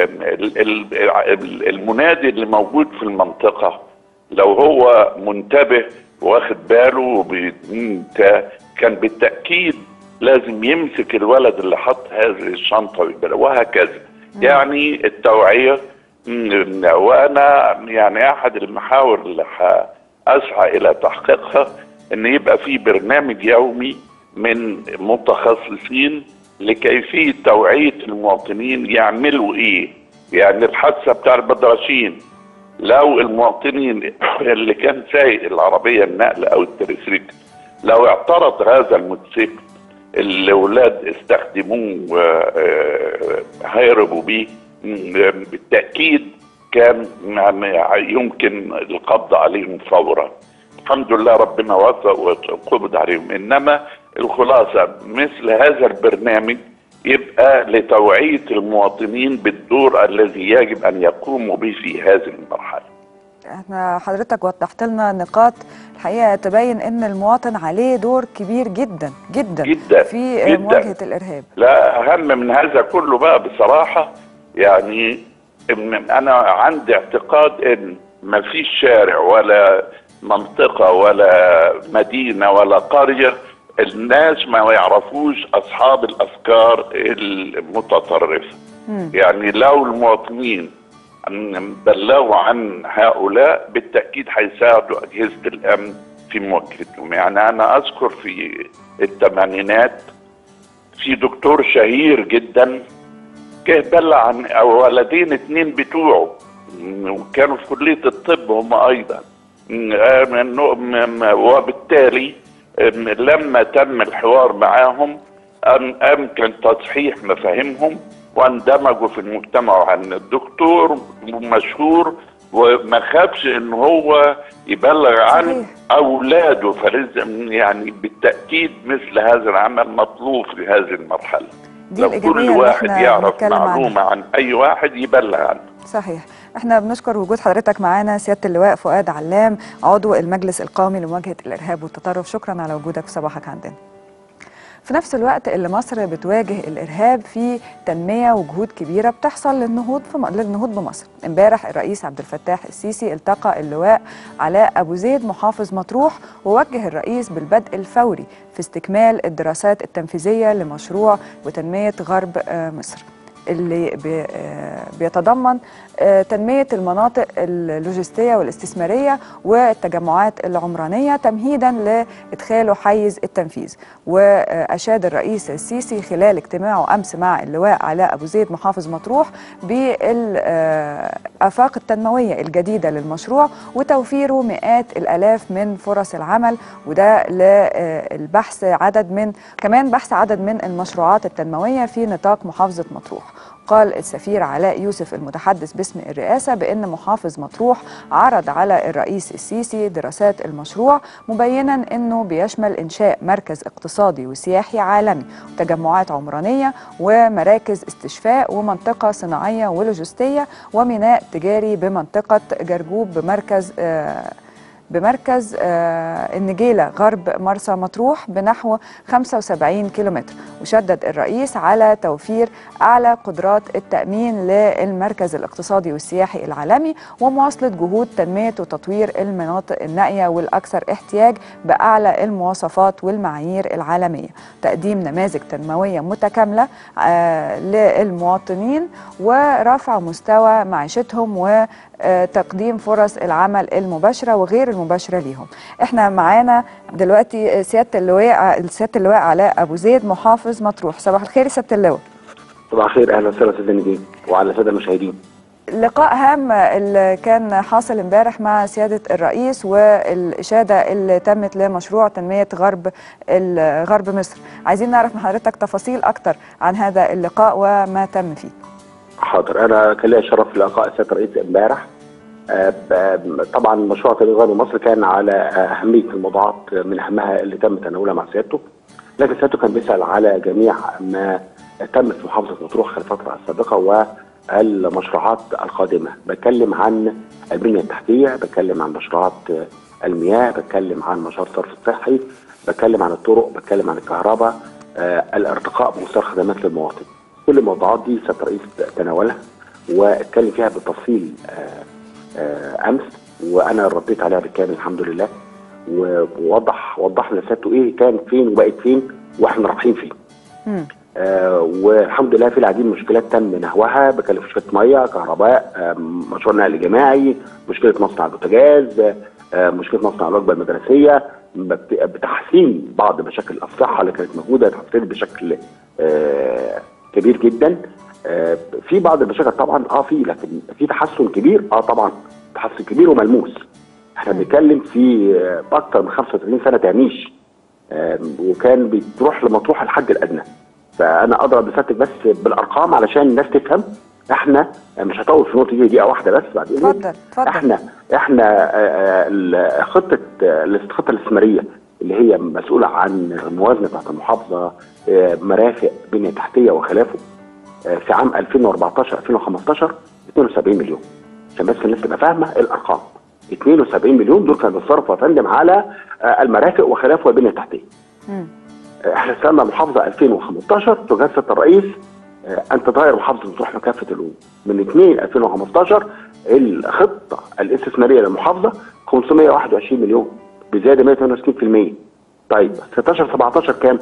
المنادي اللي موجود في المنطقة لو هو منتبه واخد باله كان بالتأكيد لازم يمسك الولد اللي حط هذه الشنطة وهكذا. يعني التوعية، وأنا يعني أحد المحاور اللي أسعى إلى تحقيقها إن يبقى في برنامج يومي من متخصصين لكيفية توعية المواطنين يعملوا إيه. يعني الحادثة بتاع البدرشين، لو المواطنين اللي كان سايق العربية النقل أو التريسريك لو اعترض هذا الموتوسيكل اللي اولاد استخدموه وهيربوا بيه، بالتأكيد كان يمكن القبض عليهم فورا. الحمد لله ربنا وفق وقبض عليهم. انما الخلاصة مثل هذا البرنامج يبقى لتوعية المواطنين بالدور الذي يجب ان يقوموا به في هذه المرحلة. احنا حضرتك وضحت لنا نقاط الحقيقه تبين ان المواطن عليه دور كبير جدا جدا, جداً في جداً مواجهه الارهاب. لا اهم من هذا كله بقى بصراحه، يعني انا عندي اعتقاد ان ما فيش شارع ولا منطقه ولا مدينه ولا قريه الناس ما يعرفوش اصحاب الافكار المتطرفه. يعني لو المواطنين بلغوا عن هؤلاء بالتأكيد هيساعدوا أجهزة الأمن في مواجهتهم. يعني أنا أذكر في الثمانينات في دكتور شهير جدا كان بلغ عن ولدين 2 بتوعه وكانوا في كلية الطب هم أيضا، وبالتالي لما تم الحوار معاهم أمكن تصحيح مفاهيمهم واندمجوا في المجتمع. عن الدكتور مشهور وما خافش ان هو يبلغ عن اولاده، فلازم يعني بالتأكيد مثل هذا العمل مطلوب في هذه المرحلة. لو كل واحد يعرف معلومة عن اي واحد يبلغ عنه. صحيح. احنا بنشكر وجود حضرتك معانا سيادة اللواء فؤاد علام، عضو المجلس القومي لمواجهة الارهاب والتطرف. شكرا على وجودك وصباحك عندنا. في نفس الوقت اللي مصر بتواجه الارهاب في تنميه وجهود كبيره بتحصل للنهوض بمصر. امبارح الرئيس عبد الفتاح السيسي التقى اللواء علاء ابو زيد محافظ مطروح، ووجه الرئيس بالبدء الفوري في استكمال الدراسات التنفيذيه لمشروع وتنميه غرب مصر اللي بيتضمن تنمية المناطق اللوجستية والاستثمارية والتجمعات العمرانية تمهيدا لإدخاله حيز التنفيذ. وأشاد الرئيس السيسي خلال اجتماعه أمس مع اللواء علاء أبو زيد محافظ مطروح بالآفاق التنموية الجديدة للمشروع وتوفيره مئات الآلاف من فرص العمل، وده للبحث بحث عدد من المشروعات التنموية في نطاق محافظة مطروح. قال السفير علاء يوسف المتحدث باسم الرئاسة بأن محافظ مطروح عرض على الرئيس السيسي دراسات المشروع، مبينا أنه بيشمل إنشاء مركز اقتصادي وسياحي عالمي وتجمعات عمرانية ومراكز استشفاء ومنطقة صناعية ولوجستية وميناء تجاري بمنطقة جرجوب بمركز النجيلة غرب مرسى مطروح بنحو 75 كيلومتر. وشدد الرئيس على توفير أعلى قدرات التأمين للمركز الاقتصادي والسياحي العالمي ومواصلة جهود تنمية وتطوير المناطق النائية والأكثر احتياج بأعلى المواصفات والمعايير العالمية، تقديم نماذج تنموية متكاملة للمواطنين ورفع مستوى معيشتهم وتقديم فرص العمل المباشرة وغير المباشرة ليهم. احنا معانا دلوقتي سيادة اللواء علاء أبو زيد محافظ مطروح. صباح الخير يا سيادة اللواء. صباح الخير، اهلا وسهلا استاذ نجيب وعلى الساده المشاهدين. لقاء هام اللي كان حاصل امبارح مع سيادة الرئيس والإشادة اللي تمت لمشروع تنمية غرب مصر، عايزين نعرف من حضرتك تفاصيل أكتر عن هذا اللقاء وما تم فيه. حاضر، أنا كان لي شرف في لقاء سيادة الرئيس امبارح. طبعا مشروع تنمية غرب مصر كان على أهمية الموضوعات من أهمها اللي تم تناولها مع سيادته، لكن سيادته كان بيسأل على جميع ما تم في محافظة مطروح خلال الفترة السابقة والمشروعات القادمة. بتكلم عن البنية التحتية، بتكلم عن مشروعات المياه، بتكلم عن مشروع الصرف الصحي، بتكلم عن الطرق، بتكلم عن الكهرباء، الارتقاء بمستوى الخدمات للمواطن. كل الموضوعات دي سيادة الرئيس تناولها واتكلم فيها بالتفصيل امس، وانا رديت عليها بالكامل الحمد لله، ووضح لسيادته ايه كان فين وبقت فين واحنا رايحين فين. والحمد لله في العديد من المشكلات تم نحوها، بكلم في مشكله ميه، كهرباء، مشروع نقل جماعي، مشكله مصنع البوتاجاز، مشكله مصنع الوجبه المدرسيه، بتحسين بعض مشاكل الصحه اللي كانت موجوده اتحسنت بشكل كبير جدا. في بعض المشاكل طبعا لكن في تحسن كبير، طبعا تحسن كبير وملموس. احنا بنتكلم في اكثر من 35 سنه تهميش، وكان بتروح لمطروح الحد الادنى. فانا اضرب لسيادتك بس بالارقام علشان الناس تفهم. احنا مش هطول في النقطه دي دقيقه واحده بس بعد اتفضل. احنا خطه الاستثماريه اللي هي مسؤوله عن الموازنه بتاعت المحافظه، مرافق، بنيه تحتيه وخلافه، في عام 2014 2015 72 مليون. عشان بس الناس تبقى فاهمه الارقام. 72 مليون دول كانوا بيتصرفوا يا فندم على المرافق وخلافه والبنيه التحتيه. احنا استلمنا محافظه 2015 توجيه سياده الرئيس ان تتغير محافظه مطروح من كافه الامور. من 2 2015 الخطه الاستثماريه للمحافظه 521 مليون بزياده 168%. طيب 16 17 كام؟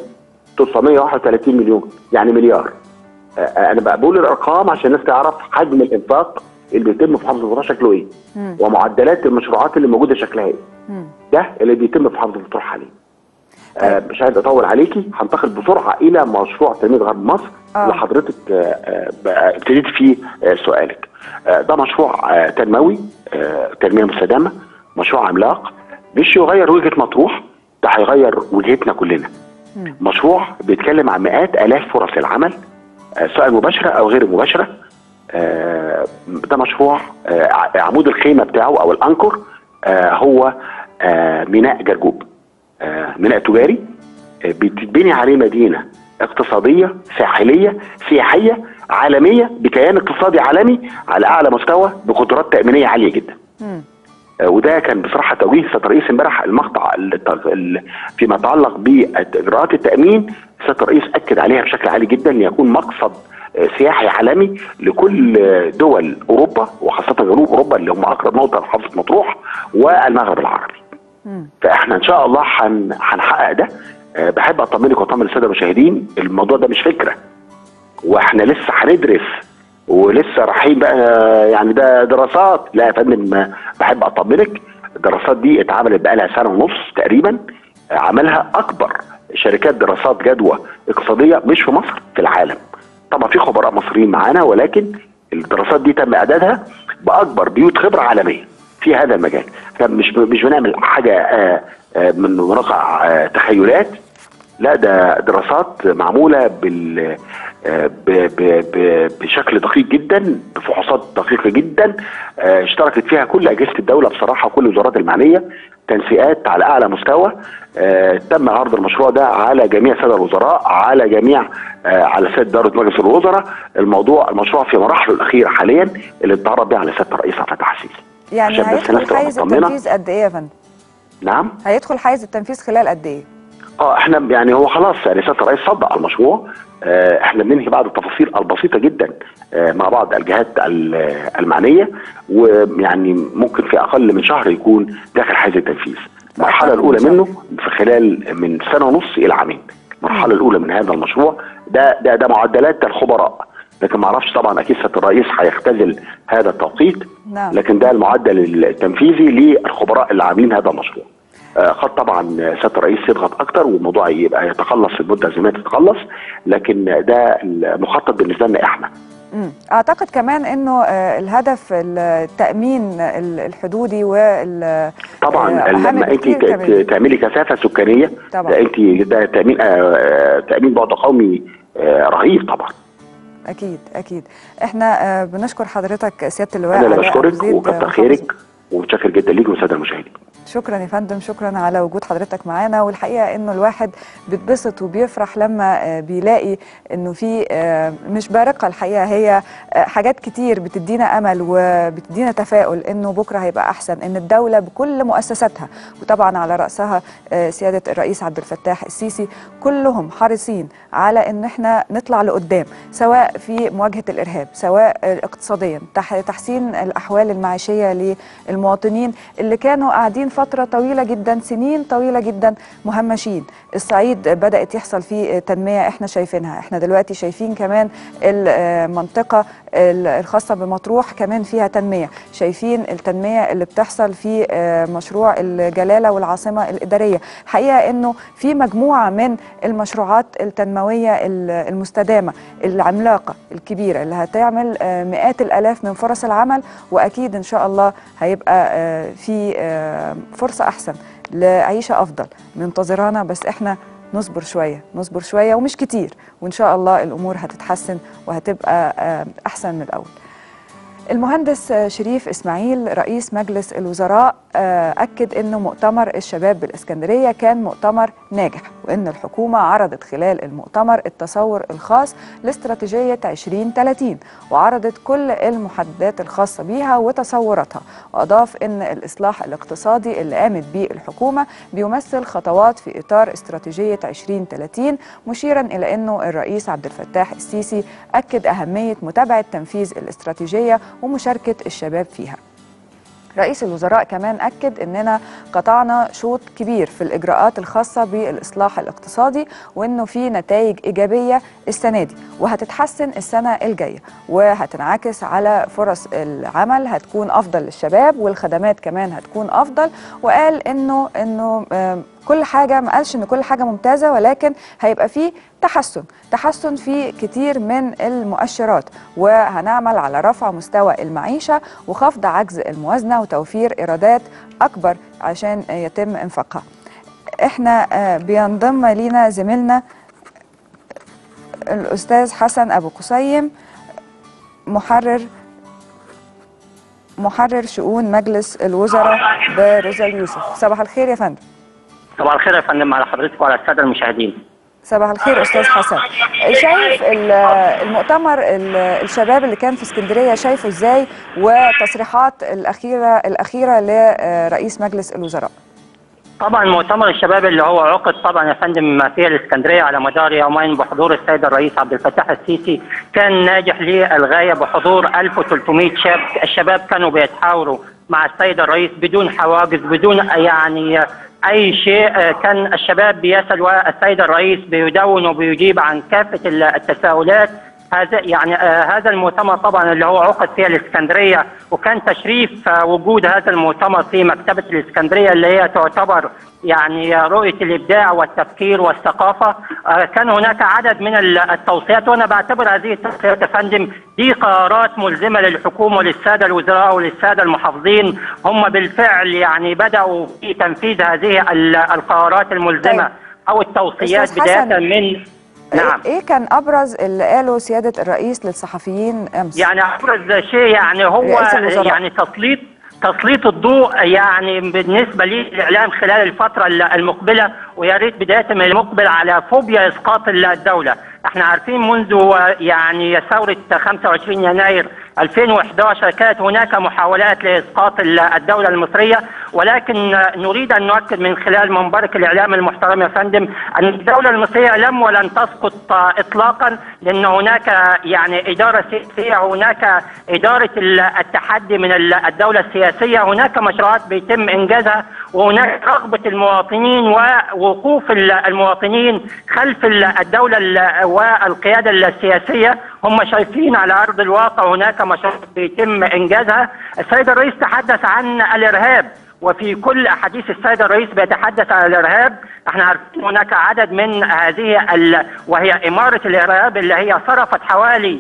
931 مليون، يعني مليار. انا بقى بقول الارقام عشان الناس تعرف حجم الانفاق اللي بيتم في محافظه مطروح شكله ايه، ومعدلات المشروعات اللي موجوده شكلها ايه. ده اللي بيتم في محافظه مطروح حاليا. مش عايز اطول عليكي، هنتقل بسرعه الى مشروع تنميه غرب مصر اللي حضرتك ابتديت فيه سؤالك. ده مشروع تنموي، تنميه مستدامه، مشروع عملاق مش يغير وجهه مطروح، ده هيغير وجهتنا كلنا. مشروع بيتكلم عن مئات الاف فرص العمل سواء مباشره او غير مباشره. ده مشروع عمود الخيمه بتاعه او الانكر هو ميناء جرجوب، ميناء تجاري بتتبني عليه مدينه اقتصاديه ساحليه سياحيه عالميه بكيان اقتصادي عالمي على اعلى مستوى بقدرات تامينيه عاليه جدا. وده كان بصراحه توجيه سياده الرئيس امبارح. المقطع فيما يتعلق باجراءات التامين سياده الرئيس اكد عليها بشكل عالي جدا ليكون مقصد سياحي عالمي لكل دول اوروبا وخاصه جنوب اوروبا اللي هم اقرب نقطه لمحافظه مطروح والمغرب العربي. فاحنا ان شاء الله هنحقق ده. بحب اطمنك واطمن الساده المشاهدين، الموضوع ده مش فكره واحنا لسه هندرس ولسه رايحين بقى يعني ده دراسات. لا يا فندم، بحب اطمنك الدراسات دي اتعملت بقى لها سنه ونص تقريبا، عملها اكبر شركات دراسات جدوى اقتصاديه مش في مصر في العالم. طبعا في خبراء مصريين معانا، ولكن الدراسات دي تم اعدادها باكبر بيوت خبره عالميه في هذا المجال. مش بنعمل حاجه من واقع تخيلات، لا ده دراسات معموله بشكل دقيق جدا، بفحوصات دقيقه جدا اشتركت فيها كل اجهزه الدوله بصراحه، كل الوزارات المعنيه، تنسيقات على اعلى مستوى. تم عرض المشروع ده على جميع ساده الوزراء، على جميع على سياده دوله مجلس الوزراء. المشروع في مراحله الاخيره حاليا اللي اتعرض بها على سياده الرئيس عبد الفتاح السيسي. يعني هيدخل حيز التنفيذ قد ايه يا فندم؟ نعم؟ هيدخل حيز التنفيذ خلال قد ايه؟ احنا يعني هو خلاص يعني سياده الرئيس صدق على المشروع. احنا بننهي بعض التفاصيل البسيطه جدا مع بعض الجهات المعنيه، ويعني ممكن في اقل من شهر يكون داخل حيز التنفيذ. المرحله الاولى منه في خلال من سنه ونص الى عامين. المرحله الاولى من هذا المشروع ده معدلات الخبراء، لكن ما اعرفش طبعا، اكيد سياده الرئيس هيختزل هذا التوقيت. نعم. لكن ده المعدل التنفيذي للخبراء اللي عاملين هذا المشروع. قد طبعا سياده الرئيس يضغط اكتر والموضوع يبقى يتخلص في المده الزمنيه تتخلص، لكن ده المخطط بالنسبه لنا احنا. اعتقد كمان انه الهدف التامين الحدودي طبعا لما انت تعملي كثافه سكانيه طبعا انت ده تامين بعد قومي رهيب طبعا. اكيد احنا بنشكر حضرتك سياده اللواء. انا اللي بشكرك وكتر خيرك ومتشكر جدا ليك والساده المشاهدين. شكرا يا فندم، شكرا على وجود حضرتك معانا. والحقيقه انه الواحد بيتبسط وبيفرح لما بيلاقي انه في مش بارقه، الحقيقه هي حاجات كتير بتدينا امل وبتدينا تفاؤل انه بكره هيبقى احسن، ان الدوله بكل مؤسساتها وطبعا على راسها سياده الرئيس عبد الفتاح السيسي كلهم حريصين على ان احنا نطلع لقدام، سواء في مواجهه الارهاب، سواء اقتصاديا، تحسين الاحوال المعيشيه للمواطنين اللي كانوا قاعدين فترة طويلة جدا، سنين طويلة جدا مهمشين. الصعيد بدأت يحصل فيه تنمية احنا شايفينها، احنا دلوقتي شايفين كمان المنطقة الخاصة بمطروح كمان فيها تنمية، شايفين التنمية اللي بتحصل في مشروع الجلالة والعاصمة الإدارية. الحقيقة انه في مجموعة من المشروعات التنموية المستدامة العملاقة الكبيرة اللي هتعمل مئات الآلاف من فرص العمل، وأكيد إن شاء الله هيبقى في فرصة أحسن لعيشة أفضل منتظرانا. بس إحنا نصبر شوية ومش كتير، وإن شاء الله الأمور هتتحسن وهتبقى أحسن من الأول. المهندس شريف إسماعيل رئيس مجلس الوزراء أكد أنه مؤتمر الشباب بالإسكندرية كان مؤتمر ناجح، وأن الحكومة عرضت خلال المؤتمر التصور الخاص لاستراتيجية 2030 وعرضت كل المحددات الخاصة بيها وتصوراتها، وأضاف أن الإصلاح الاقتصادي اللي قامت به الحكومة بيمثل خطوات في إطار استراتيجية 2030، مشيرا إلى أنه الرئيس عبد الفتاح السيسي أكد أهمية متابعة تنفيذ الاستراتيجية ومشاركة الشباب فيها. رئيس الوزراء كمان أكد أننا قطعنا شوط كبير في الإجراءات الخاصة بالإصلاح الاقتصادي، وأنه في نتائج إيجابية السنة دي وهتتحسن السنة الجاية وهتنعكس على فرص العمل، هتكون أفضل للشباب والخدمات كمان هتكون أفضل. وقال أنه كل حاجة، ما قالش أن كل حاجة ممتازة، ولكن هيبقى فيه تحسن في كتير من المؤشرات، وهنعمل على رفع مستوى المعيشة وخفض عجز الموازنة وتوفير إيرادات أكبر عشان يتم إنفاقها. احنا بينضم لينا زميلنا الأستاذ حسن أبو قصيم، محرر شؤون مجلس الوزراء برزا اليوسف. صباح الخير يا فندم. صباح الخير يا فندم على حضرتك وعلى السادة المشاهدين. صباح الخير أستاذ حسن. شايف المؤتمر الشباب اللي كان في اسكندرية شايفه ازاي، والتصريحات الأخيرة لرئيس مجلس الوزراء؟ طبعا مؤتمر الشباب اللي هو عقد طبعا يا فندم في الاسكندرية على مدار يومين بحضور السيد الرئيس عبد الفتاح السيسي كان ناجح للغاية بحضور 1300 شاب. الشباب كانوا بيتحاوروا مع السيد الرئيس بدون حواجز، بدون يعني أي شيء. كان الشباب بيسأل والسيد الرئيس بيدون وبيجيب عن كافة التساؤلات. هذا المؤتمر طبعا اللي هو عقد فيه الإسكندرية، وكان تشريف وجود هذا المؤتمر في مكتبة الإسكندرية اللي هي تعتبر يعني رؤية الإبداع والتفكير والثقافة. كان هناك عدد من التوصيات، وأنا بعتبر هذه التوصيات يا فندم دي قرارات ملزمة للحكومة وللسادة الوزراء وللسادة المحافظين. هم بالفعل يعني بدأوا في تنفيذ هذه القرارات الملزمة أو التوصيات بداية من نعم. ايه كان ابرز اللي قاله سياده الرئيس للصحفيين امس؟ يعني ابرز شيء يعني هو يعني تسليط الضوء يعني بالنسبه للاعلام خلال الفتره المقبله، ويا ريت بدايه من المقبل على فوبيا اسقاط الدوله. احنا عارفين منذ يعني ثوره 25 يناير 2011 كانت هناك محاولات لاسقاط الدوله المصريه، ولكن نريد ان نؤكد من خلال منبرك الاعلام المحترم يا فندم ان الدوله المصريه لم ولن تسقط اطلاقا، لان هناك يعني اداره سياسيه، هناك اداره التحدي من الدوله السياسيه، هناك مشروعات بيتم انجازها، وهناك رغبه المواطنين ووقوف المواطنين خلف الدوله والقياده السياسيه. هم شايفين على ارض الواقع هناك مشروعات بيتم انجازها. السيد الرئيس تحدث عن الارهاب، وفي كل احاديث السيد الرئيس بيتحدث عن الارهاب. احنا عارفين هناك عدد من هذه وهي اماره الارهاب اللي هي صرفت حوالي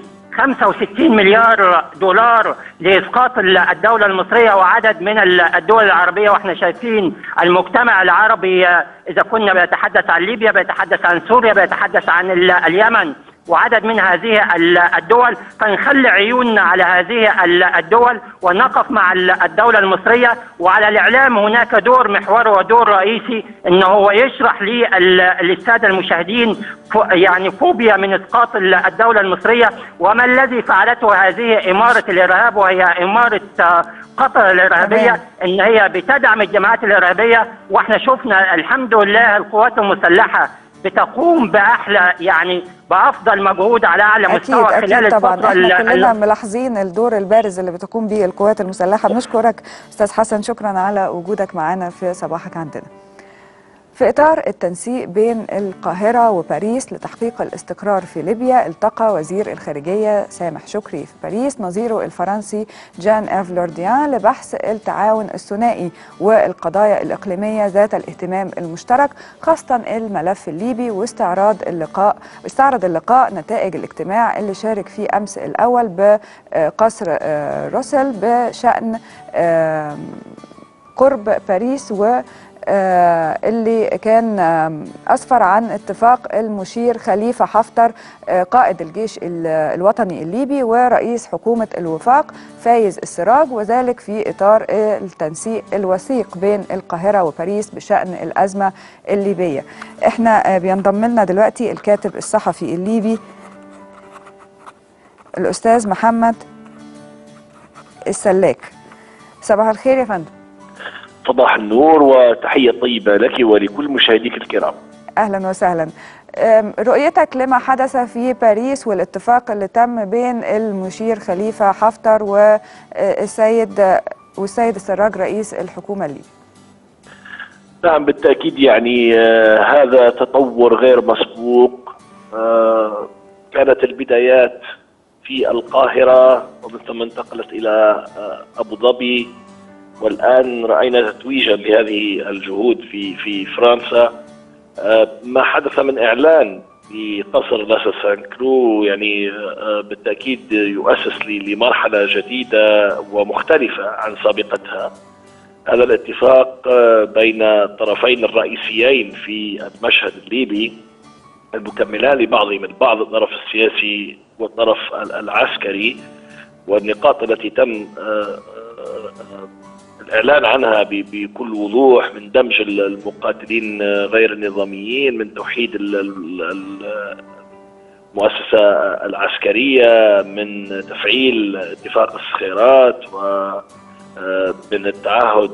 65 مليار دولار لإسقاط الدولة المصرية وعدد من الدول العربية، واحنا شايفين المجتمع العربي إذا كنا بيتحدث عن ليبيا، بيتحدث عن سوريا، بيتحدث عن اليمن وعدد من هذه الدول. فنخلي عيوننا على هذه الدول ونقف مع الدولة المصرية. وعلى الإعلام هناك دور محوري ودور رئيسي، إنه هو يشرح للسادة المشاهدين يعني فوبيا من إسقاط الدولة المصرية، وما الذي فعلته هذه إمارة الإرهاب، وهي إمارة قطر الإرهابية، إن هي بتدعم الجماعات الإرهابية. وإحنا شفنا الحمد لله القوات المسلحة بتقوم بأحلى يعني بأفضل مجهود على أعلى مستوى خلال الفترة. طبعا احنا كلنا ملاحظين الدور البارز اللي بتقوم به القوات المسلحة. بنشكرك أستاذ حسن، شكرا على وجودك معنا في صباحك عندنا. في إطار التنسيق بين القاهرة وباريس لتحقيق الاستقرار في ليبيا، التقى وزير الخارجية سامح شكري في باريس نظيره الفرنسي جان إيف لورديان لبحث التعاون الثنائي والقضايا الإقليمية ذات الاهتمام المشترك، خاصة الملف الليبي. واستعرض اللقاء نتائج الاجتماع اللي شارك فيه أمس الأول بقصر روسل بشأن قرب باريس، اللي كان أسفر عن اتفاق المشير خليفة حفتر قائد الجيش الوطني الليبي ورئيس حكومة الوفاق فايز السراج، وذلك في إطار التنسيق الوثيق بين القاهرة وباريس بشأن الأزمة الليبية. احنا بينضم لنا دلوقتي الكاتب الصحفي الليبي الأستاذ محمد السلاك. صباح الخير يا فندم. صباح النور وتحية طيبة لك ولكل مشاهديك الكرام. أهلا وسهلا. رؤيتك لما حدث في باريس والاتفاق اللي تم بين المشير خليفة حفتر والسيد السراج رئيس الحكومة الليبية. نعم بالتأكيد، يعني هذا تطور غير مسبوق. كانت البدايات في القاهرة ومن ثم انتقلت إلى أبو ظبي، والآن رأينا تتويجا لهذه الجهود في فرنسا. ما حدث من إعلان بقصر لاسانكرو يعني بالتأكيد يؤسس لمرحلة جديدة ومختلفة عن سابقتها. هذا الاتفاق بين الطرفين الرئيسيين في المشهد الليبي المكملان لبعضهم البعض، الطرف السياسي والطرف العسكري، والنقاط التي تم الإعلان عنها بكل وضوح من دمج المقاتلين غير النظاميين، من توحيد المؤسسة العسكرية، من تفعيل اتفاق الصخيرات، ومن التعهد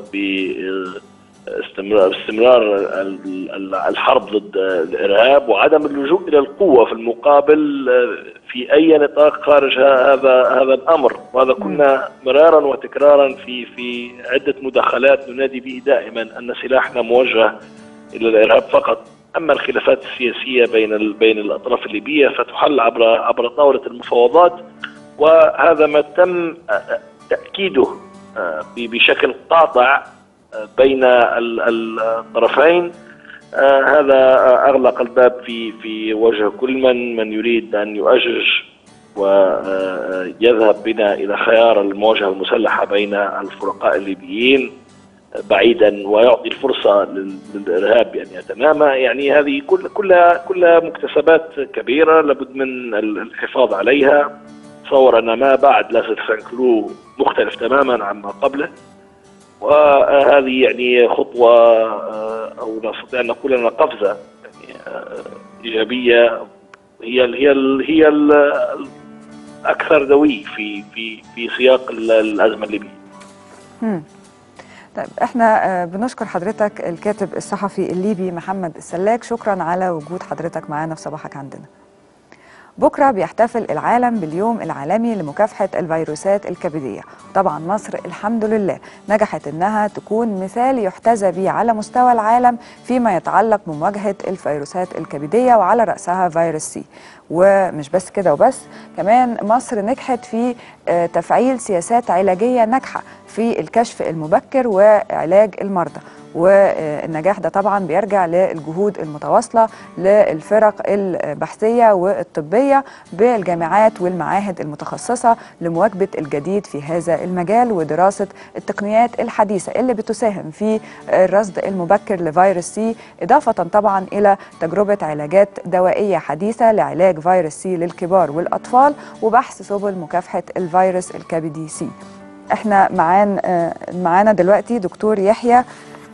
باستمرار الحرب ضد الإرهاب، وعدم اللجوء إلى القوة في المقابل في أي نطاق خارج هذا الأمر. وهذا كنا مرارا وتكرارا في عدة مداخلات ننادي به دائما أن سلاحنا موجه إلى الإرهاب فقط. أما الخلافات السياسية بين الأطراف الليبية فتحل عبر طاولة المفاوضات، وهذا ما تم تأكيده بشكل قاطع بين الطرفين. هذا أغلق الباب في وجه كل من يريد أن يؤجج ويذهب بنا إلى خيار المواجهة المسلحة بين الفرقاء الليبيين. بعيدا ويعطي الفرصة للإرهاب أن يتنامى. يعني هذه كلها مكتسبات كبيرة لابد من الحفاظ عليها. تصور أن ما بعد لا سانكلو مختلف تماما عما قبله، وهذه يعني خطوة أو نستطيع أن نقول أنها قفزة يعني إيجابية هي الأكثر دوي في سياق الأزمة الليبية. طيب احنا بنشكر حضرتك الكاتب الصحفي الليبي محمد السلاك، شكرا على وجود حضرتك معانا في صباحك عندنا. بكرة بيحتفل العالم باليوم العالمي لمكافحة الفيروسات الكبدية. طبعا مصر الحمد لله نجحت انها تكون مثال يحتذى به على مستوى العالم فيما يتعلق بمواجهة الفيروسات الكبدية، وعلى رأسها فيروس سي. ومش بس كده وبس، كمان مصر نجحت في تفعيل سياسات علاجية ناجحة في الكشف المبكر وعلاج المرضى، والنجاح ده طبعا بيرجع للجهود المتواصلة للفرق البحثية والطبية بالجامعات والمعاهد المتخصصة لمواكبة الجديد في هذا المجال ودراسة التقنيات الحديثة اللي بتساهم في الرصد المبكر لفيروس سي، إضافة طبعا إلى تجربة علاجات دوائية حديثة لعلاج فيروس سي للكبار والأطفال، وبحث سبل مكافحة الفيروس الكبدي سي. احنا معانا دلوقتي دكتور يحيى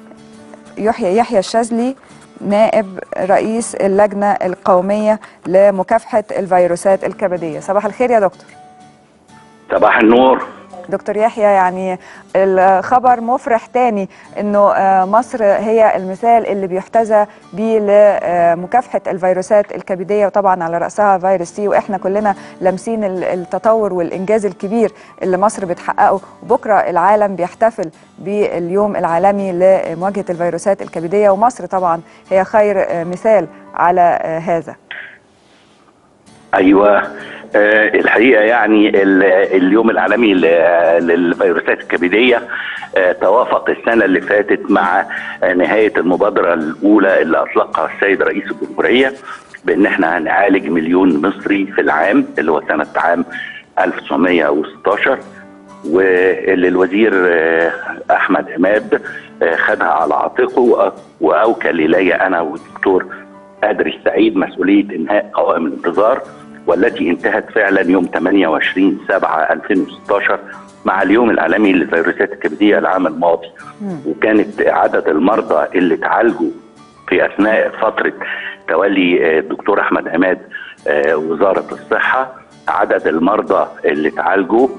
الشاذلي، نائب رئيس اللجنة القومية لمكافحة الفيروسات الكبدية. صباح الخير يا دكتور. صباح النور دكتور يحيى. يعني الخبر مفرح تاني انه مصر هي المثال اللي بيحتذى به لمكافحة الفيروسات الكبدية، وطبعا على رأسها فيروس سي، واحنا كلنا لامسين التطور والانجاز الكبير اللي مصر بتحققه. وبكرة العالم بيحتفل باليوم العالمي لمواجهة الفيروسات الكبدية، ومصر طبعا هي خير مثال على هذا. ايوه، الحقيقه يعني اليوم العالمي للفيروسات الكبديه توافق السنه اللي فاتت مع نهايه المبادره الاولى اللي اطلقها السيد رئيس الجمهوريه بان احنا هنعالج مليون مصري في العام اللي هو سنه عام 1916، واللي الوزير احمد عماد خدها على عاتقه واوكل الي انا والدكتور أدري السعيد مسؤوليه انهاء قوائم الانتظار، والتي انتهت فعلا يوم 28/7/2016 مع اليوم العالمي للفيروسات الكبديه العام الماضي. وكانت عدد المرضى اللي تعالجوا في اثناء فتره تولي الدكتور احمد عماد وزاره الصحه، عدد المرضى اللي تعالجوا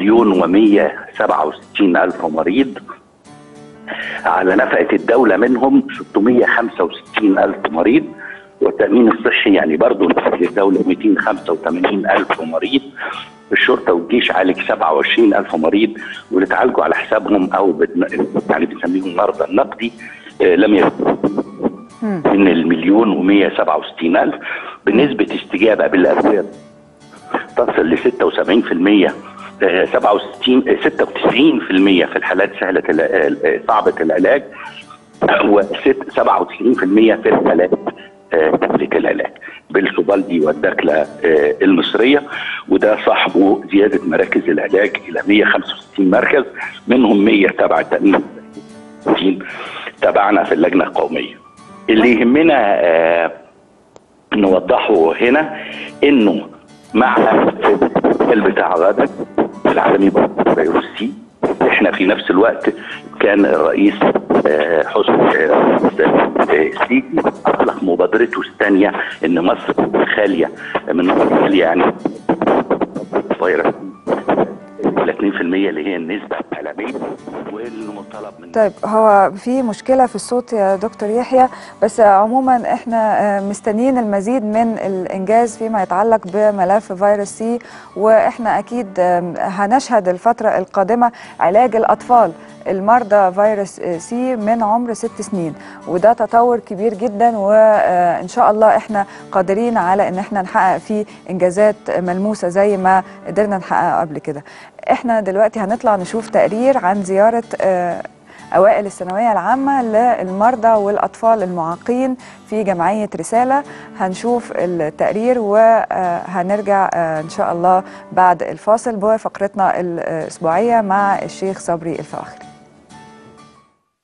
1,167,000 مريض، على نفقه الدوله منهم 665,000 مريض، والتأمين الصحي يعني برضه نفقة الدولة 285,000 مريض، الشرطة والجيش عالج 27,000 مريض، واللي اتعالجوا على حسابهم أو يعني بنسميهم مرضى النقدي لم يكن من 1,167,000 بنسبة استجابة بالأدوية تصل ل 76%، 96% في الحالات سهلة صعبة العلاج، و97% في الحالات سهلة العلاج بالسوبالدي والداكلة المصرية، وده صاحبه زيادة مراكز العلاج إلى 165 مركز، منهم 100 تبع التأمين تبعنا في اللجنة القومية. اللي يهمنا نوضحه هنا إنه مع بتاع غدا العالمي فيروس سي، احنا في نفس الوقت كان الرئيس حسني السيسي اطلق مبادرته الثانيه ان مصر خاليه من يعني فيروس 2% اللي هي النسبه العالميه والمطالب من. طيب هو في مشكله في الصوت يا دكتور يحيى، بس عموما احنا مستنيين المزيد من الانجاز فيما يتعلق بملف فيروس سي، واحنا اكيد هنشهد الفتره القادمه علاج الاطفال المرضى فيروس سي من عمر 6 سنين، وده تطور كبير جدا، وان شاء الله احنا قادرين على ان احنا نحقق فيه انجازات ملموسه زي ما قدرنا نحققها قبل كده. احنا دلوقتي هنطلع نشوف تقرير عن زياره اوائل الثانويه العامه للمرضى والاطفال المعاقين في جمعيه رساله. هنشوف التقرير وهنرجع ان شاء الله بعد الفاصل بفقرتنا الاسبوعيه مع الشيخ صبري الفواخري.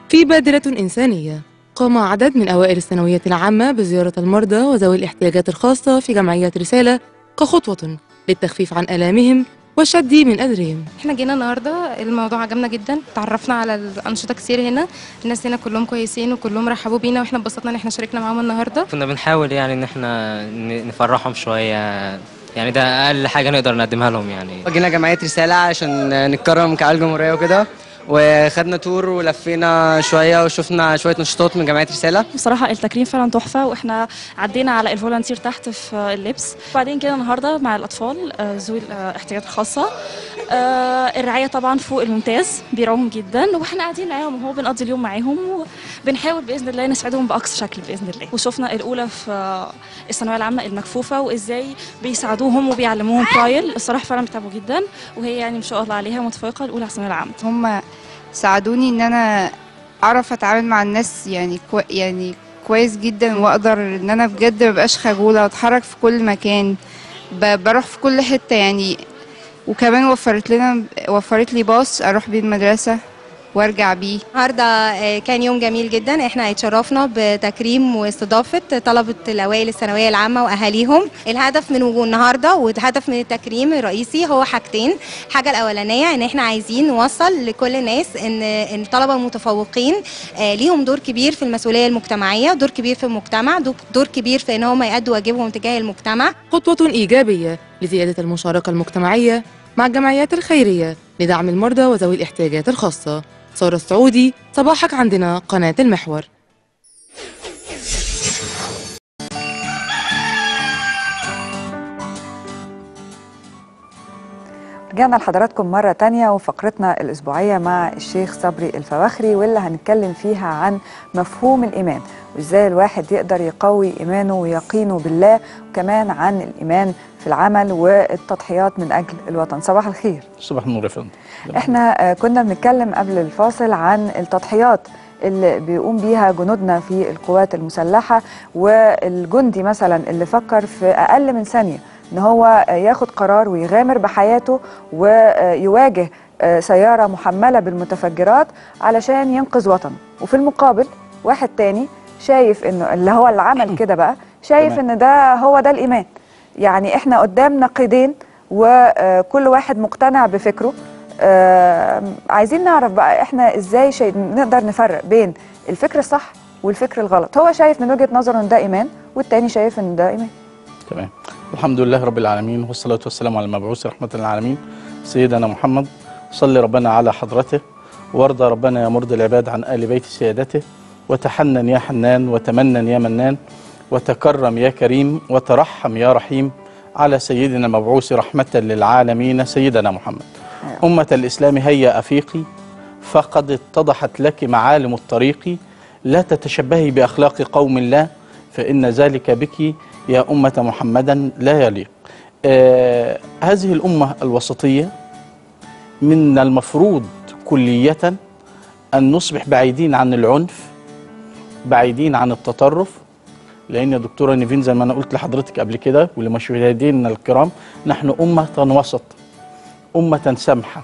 في بادرة إنسانية، قام عدد من أوائل الثانوية العامة بزيارة المرضى وذوي الاحتياجات الخاصة في جمعية رسالة كخطوة للتخفيف عن آلامهم والشد من أذرهم. احنا جينا النهارده، الموضوع عجبنا جدا، تعرفنا على الأنشطة كتير هنا، الناس هنا كلهم كويسين وكلهم رحبوا بينا، واحنا اتبسطنا ان احنا شاركنا معاهم النهارده. كنا بنحاول يعني ان احنا نفرحهم شوية، يعني ده أقل حاجة نقدر نقدمها لهم. يعني جينا جمعية رسالة عشان نتكرم كعيال جمهورية وكده، وخدنا تور ولفينا شويه وشفنا شويه نشاطات من جمعيه رساله. بصراحه التكريم فعلا تحفه، واحنا عدينا على الفولنتير تحت في اللبس، وبعدين كده النهارده مع الاطفال ذوي الاحتياجات الخاصه. الرعايه طبعا فوق الممتاز، بيراعوهم جدا، واحنا قاعدين معاهم وهو بنقضي اليوم معاهم، وبنحاول باذن الله نسعدهم باقصى شكل باذن الله. وشفنا الاولى في الثانويه العامه المكفوفه وازاي بيساعدوهم وبيعلموهم برايل، الصراحه فعلا بيتعبوا جدا، وهي يعني ما شاء الله عليها متفوقه الاولى على الثانويه العامه. هم ساعدوني ان انا اعرف اتعامل مع الناس يعني كويس جدا، واقدر ان انا بجد مبقاش خجوله واتحرك في كل مكان، بروح في كل حته يعني. وكمان وفرت لي باص اروح بيه المدرسه وارجع بيه. النهارده كان يوم جميل جدا، احنا اتشرفنا بتكريم واستضافه طلبه الاوائل الثانويه العامه واهاليهم. الهدف من وجود النهارده والهدف من التكريم الرئيسي هو حاجتين. الحاجه الاولانيه ان احنا عايزين نوصل لكل الناس ان الطلبه المتفوقين ليهم دور كبير في المسؤوليه المجتمعيه، دور كبير في المجتمع، دور كبير في ان هم يأدوا واجبهم تجاه المجتمع. خطوه ايجابيه لزياده المشاركه المجتمعيه مع الجمعيات الخيريه لدعم المرضى وذوي الاحتياجات الخاصه. سارة السعودي، صباحك عندنا، قناة المحور. رجعنا لحضراتكم مرة تانية وفقرتنا الأسبوعية مع الشيخ صبري الفواخري، واللي هنتكلم فيها عن مفهوم الإيمان وإزاي الواحد يقدر يقوي إيمانه ويقينه بالله، وكمان عن الإيمان في العمل والتضحيات من أجل الوطن. صباح الخير. صباح النور يا فندم. احنا كنا بنتكلم قبل الفاصل عن التضحيات اللي بيقوم بيها جنودنا في القوات المسلحة، والجندي مثلا اللي فكر في أقل من ثانية ان هو ياخد قرار ويغامر بحياته ويواجه سيارة محملة بالمتفجرات علشان ينقذ وطنه، وفي المقابل واحد تاني شايف انه اللي هو اللي عمل كده بقى شايف ان ده هو ده الإيمان. يعني احنا قدام نقيضين وكل واحد مقتنع بفكره. عايزين نعرف بقى احنا ازاي نقدر نفرق بين الفكر الصح والفكر الغلط. هو شايف من وجهة نظره ان ده إيمان، والتاني شايف ان ده إيمان. تمام. الحمد لله رب العالمين، والصلاة والسلام على المبعوث رحمة للعالمين سيدنا محمد. صلي ربنا على حضرته، وارضى ربنا يا مرضي العباد عن آل بيت سيادته، وتحنن يا حنان، وتمنن يا منان، وتكرم يا كريم، وترحم يا رحيم على سيدنا المبعوث رحمة للعالمين سيدنا محمد. أمة الإسلام هيا أفيقي، فقد اتضحت لك معالم الطريق، لا تتشبهي بأخلاق قوم الله، فإن ذلك بك يا أمة محمدا لا يليق. هذه الأمة الوسطية من المفروض كلية أن نصبح بعيدين عن العنف، بعيدين عن التطرف، لأن يا دكتورة نيفين زي ما أنا قلت لحضرتك قبل كده ولمشاهدينا الكرام، نحن أمة وسط، أمة سمحة،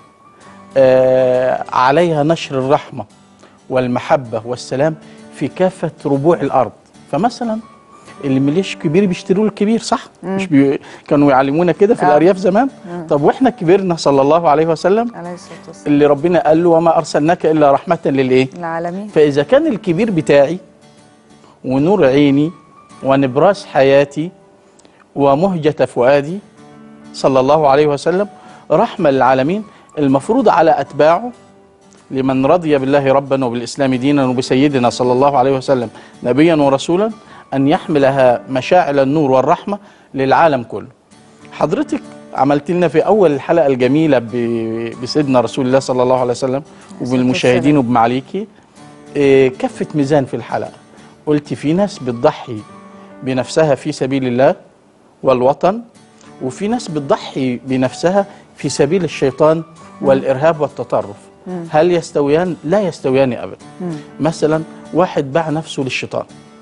عليها نشر الرحمة والمحبة والسلام في كافة ربوع الأرض. فمثلا اللي مليش كبير بيشتروا الكبير، صح؟ مش كانوا يعلمونا كده في الأرياف زمان. طب واحنا كبرنا صلى الله عليه وسلم اللي ربنا قال له وما أرسلناك إلا رحمة للإيه؟ العالمين. فإذا كان الكبير بتاعي ونور عيني ونبراس حياتي ومهجة فؤادي صلى الله عليه وسلم رحمة للعالمين، المفروض على أتباعه لمن رضي بالله ربا وبالإسلام دينا وبسيدنا صلى الله عليه وسلم نبيا ورسولا أن يحملها مشاعل النور والرحمة للعالم كله. حضرتك عملت لنا في أول الحلقة الجميلة بسيدنا رسول الله صلى الله عليه وسلم وبالمشاهدين وبمعاليكي كفة ميزان في الحلقة. قلت في ناس بتضحي بنفسها في سبيل الله والوطن، وفي ناس بتضحي بنفسها في سبيل الشيطان والإرهاب والتطرف. هل يستويان؟ لا يستويان أبدا. مثلا واحد باع نفسه للشيطان،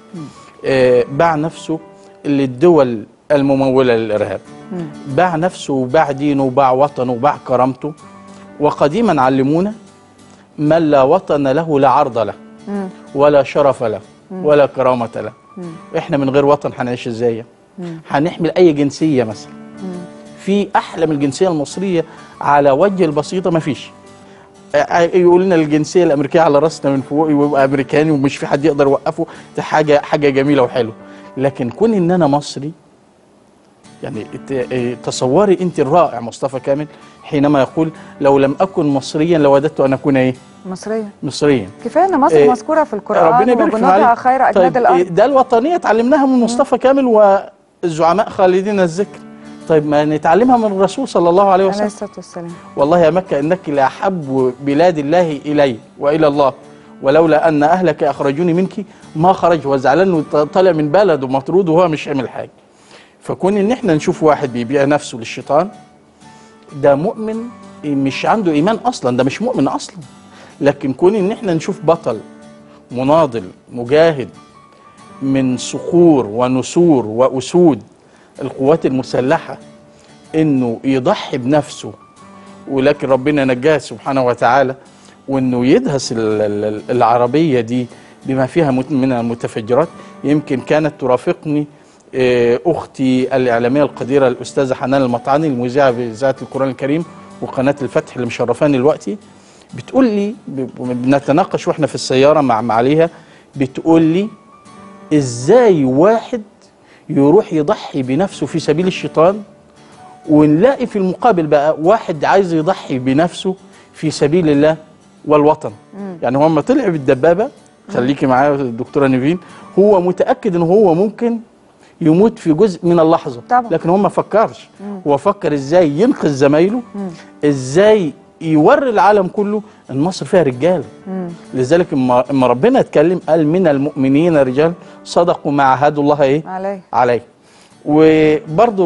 باع نفسه للدول الممولة للإرهاب، باع نفسه وباع دينه وباع وطنه وباع كرامته. وقديما علمونا من لا وطن له لا عرض له. ولا شرف له ولا كرامة له. احنا من غير وطن هنعيش ازاي؟ هنحمل اي جنسية مثلا؟ في احلى من الجنسية المصرية على وجه البسيطة ما فيش. يقول لنا الجنسية الامريكية على راسنا من فوق ويبقى امريكاني ومش في حد يقدر يوقفه، ده حاجة جميلة وحلوة. لكن كون ان انا مصري، يعني تصوري انت الرائع مصطفى كامل حينما يقول لو لم اكن مصريا لوددت ان اكون ايه؟ مصريا. كفايه ان مصر مذكوره في القران وجنودها خير اجناد الارض. ده الوطنيه اتعلمناها من مصطفى كامل والزعماء خالدين الذكر. طيب ما نتعلمها من الرسول صلى الله عليه وسلم. عليه الصلاه والسلام. والله يا مكه انك لاحب بلاد الله الي والى الله، ولولا ان اهلك اخرجوني منك ما خرج. وزعلان طالع من بلد ومطرود وهو مش عامل حاجه. فكون ان احنا نشوف واحد بيبيع نفسه للشيطان، ده مؤمن مش عنده ايمان اصلا، ده مش مؤمن اصلا. لكن كون ان احنا نشوف بطل مناضل مجاهد من صخور ونسور واسود القوات المسلحه انه يضحي بنفسه، ولكن ربنا نجاه سبحانه وتعالى، وانه يدهس العربيه دي بما فيها من المتفجرات. يمكن كانت ترافقني اختي الاعلاميه القديره الاستاذه حنان المطعني المذيعه باذاعه القران الكريم وقناه الفتح اللي مشرفاني دلوقتي، بتقول لي بنتناقش واحنا في السياره مع عليها، بتقول لي ازاي واحد يروح يضحي بنفسه في سبيل الشيطان، ونلاقي في المقابل بقى واحد عايز يضحي بنفسه في سبيل الله والوطن. يعني هو لما طلع بالدبابه، خليكي معايا الدكتوره نيفين، هو متاكد ان هو ممكن يموت في جزء من اللحظه طبعا. لكن هو ما فكرش، هو فكر ازاي ينقذ زمايله، ازاي يوري العالم كله ان مصر فيها رجاله. لذلك اما ربنا اتكلم قال من المؤمنين رجال صدقوا ما عاهدوا الله ايه؟ عليه. وبرضه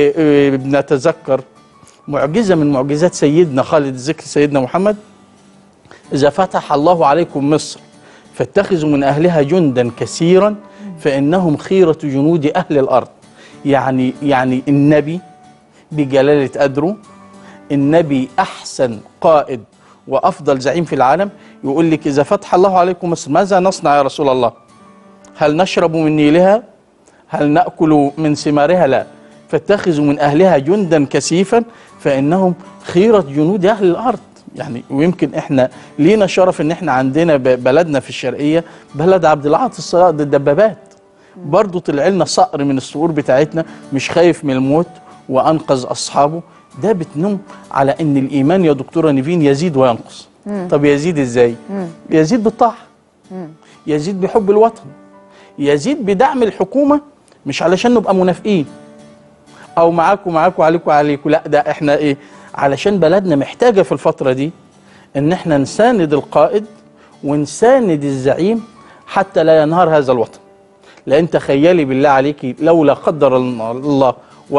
بنتذكر معجزه من معجزات سيدنا خالد الذكر سيدنا محمد: اذا فتح الله عليكم مصر فاتخذوا من اهلها جندا كثيرا فانهم خيره جنود اهل الارض. يعني النبي بجلاله قدره، النبي احسن قائد وافضل زعيم في العالم، يقول لك اذا فتح الله عليكم مصر ماذا نصنع يا رسول الله؟ هل نشرب من نيلها؟ هل ناكل من ثمارها؟ لا، فاتخذوا من اهلها جندا كثيفا فانهم خيره جنود اهل الارض. يعني ويمكن احنا لينا شرف ان احنا عندنا بلدنا في الشرقيه بلد عبد العاطي صياد الدبابات، برضه طلع لنا صقر من الصقور بتاعتنا مش خايف من الموت وانقذ اصحابه. ده بتنم على ان الايمان يا دكتوره نيفين يزيد وينقص. طب يزيد ازاي؟ يزيد بالطاعه، يزيد بحب الوطن، يزيد بدعم الحكومه، مش علشان نبقى منافقين او معاكم عليكم، لا، ده احنا ايه؟ علشان بلدنا محتاجه في الفتره دي ان احنا نساند القائد ونساند الزعيم حتى لا ينهار هذا الوطن. لان تخيلي بالله عليكي لو لا قدر الله،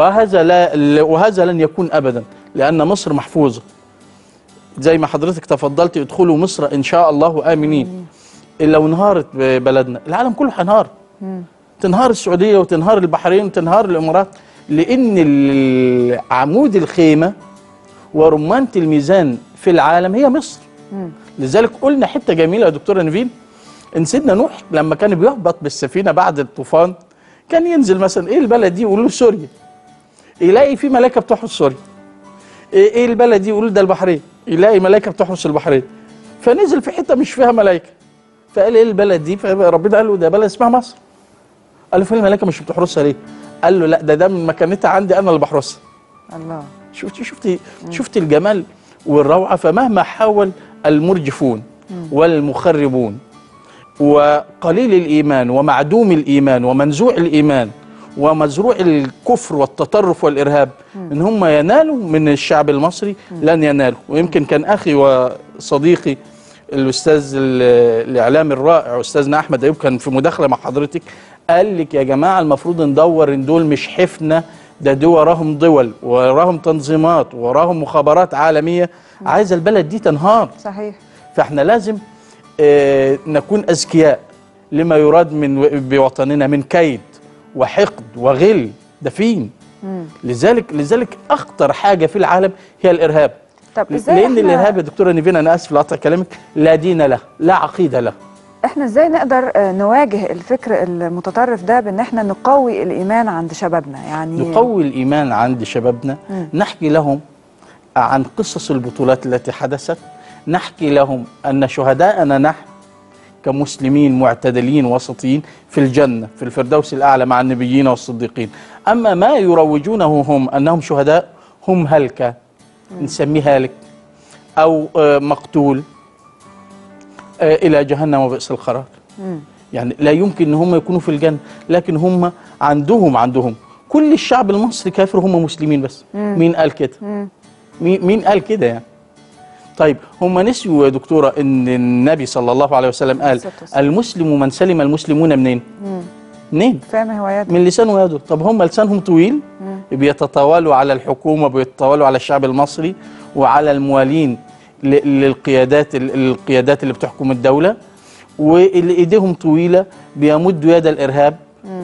وهذا لن يكون ابدا، لان مصر محفوظه زي ما حضرتك تفضلت، ادخلوا مصر ان شاء الله امنين. لو انهارت بلدنا العالم كله هينهار، تنهار السعوديه وتنهار البحرين وتنهار الامارات، لان عمود الخيمه ورمانه الميزان في العالم هي مصر. لذلك قلنا حته جميله يا دكتوره نيفين، ان سيدنا نوح لما كان بيهبط بالسفينه بعد الطوفان كان ينزل مثلا ايه البلد دي، يقولوا سوريا، يلاقي في ملائكه بتحرس سوريا. ايه البلد دي، يقولوا ده البحرين، يلاقي ملائكه بتحرس البحرين. فنزل في حته مش فيها ملائكه، فقال ايه البلد دي؟ فربنا قال له ده بلد اسمها مصر. قال له فين الملائكه مش بتحرسها ليه؟ قال له لا، ده من مكانتها عندي انا اللي بحرسها. الله. شفتي الجمال والروعه. فمهما حاول المرجفون والمخربون وقليل الايمان ومعدوم الايمان ومنزوع الايمان ومزروع الكفر والتطرف والارهاب ان هم ينالوا من الشعب المصري، لن ينالوا. ويمكن كان اخي وصديقي الاستاذ الاعلامي الرائع استاذنا احمد ايوب كان في مداخله مع حضرتك قال لك يا جماعه المفروض ندور ان دول مش حفنه، ده دول وراهم دول وراهم تنظيمات وراهم مخابرات عالميه عايزه البلد دي تنهار. صحيح. فاحنا لازم نكون اذكياء لما يراد بوطننا من كيد وحقد وغل دفين. لذلك اخطر حاجه في العالم هي الارهاب. طب ازاي؟ لان الارهاب يا دكتوره نيفين، انا اسف لقطع كلامك، لا دين له، لا عقيده له. احنا ازاي نقدر نواجه الفكر المتطرف ده بان احنا نقوي الايمان عند شبابنا؟ يعني نقوي الايمان عند شبابنا، نحكي لهم عن قصص البطولات التي حدثت، نحكي لهم ان شهداءنا نحن كمسلمين معتدلين وسطيين في الجنة في الفردوس الأعلى مع النبيين والصديقين. أما ما يروجونه هم أنهم شهداء، هم هلكة، نسميه هالك أو مقتول إلى جهنم وبئس القرار. يعني لا يمكن أن هم يكونوا في الجنة، لكن هم عندهم كل الشعب المصري كافر، هم مسلمين بس. مين قال كده؟ مين قال كده يعني؟ طيب هم نسيوا يا دكتورة ان النبي صلى الله عليه وسلم قال المسلم من سلم المسلمون منين؟ منين؟ فاهم ويده، من لسانه ويده. طب هم لسانهم طويل، بيتطاولوا على الحكومة، بيتطاولوا على الشعب المصري وعلى الموالين للقيادات اللي بتحكم الدولة، واللي ايديهم طويلة بيمدوا يد الارهاب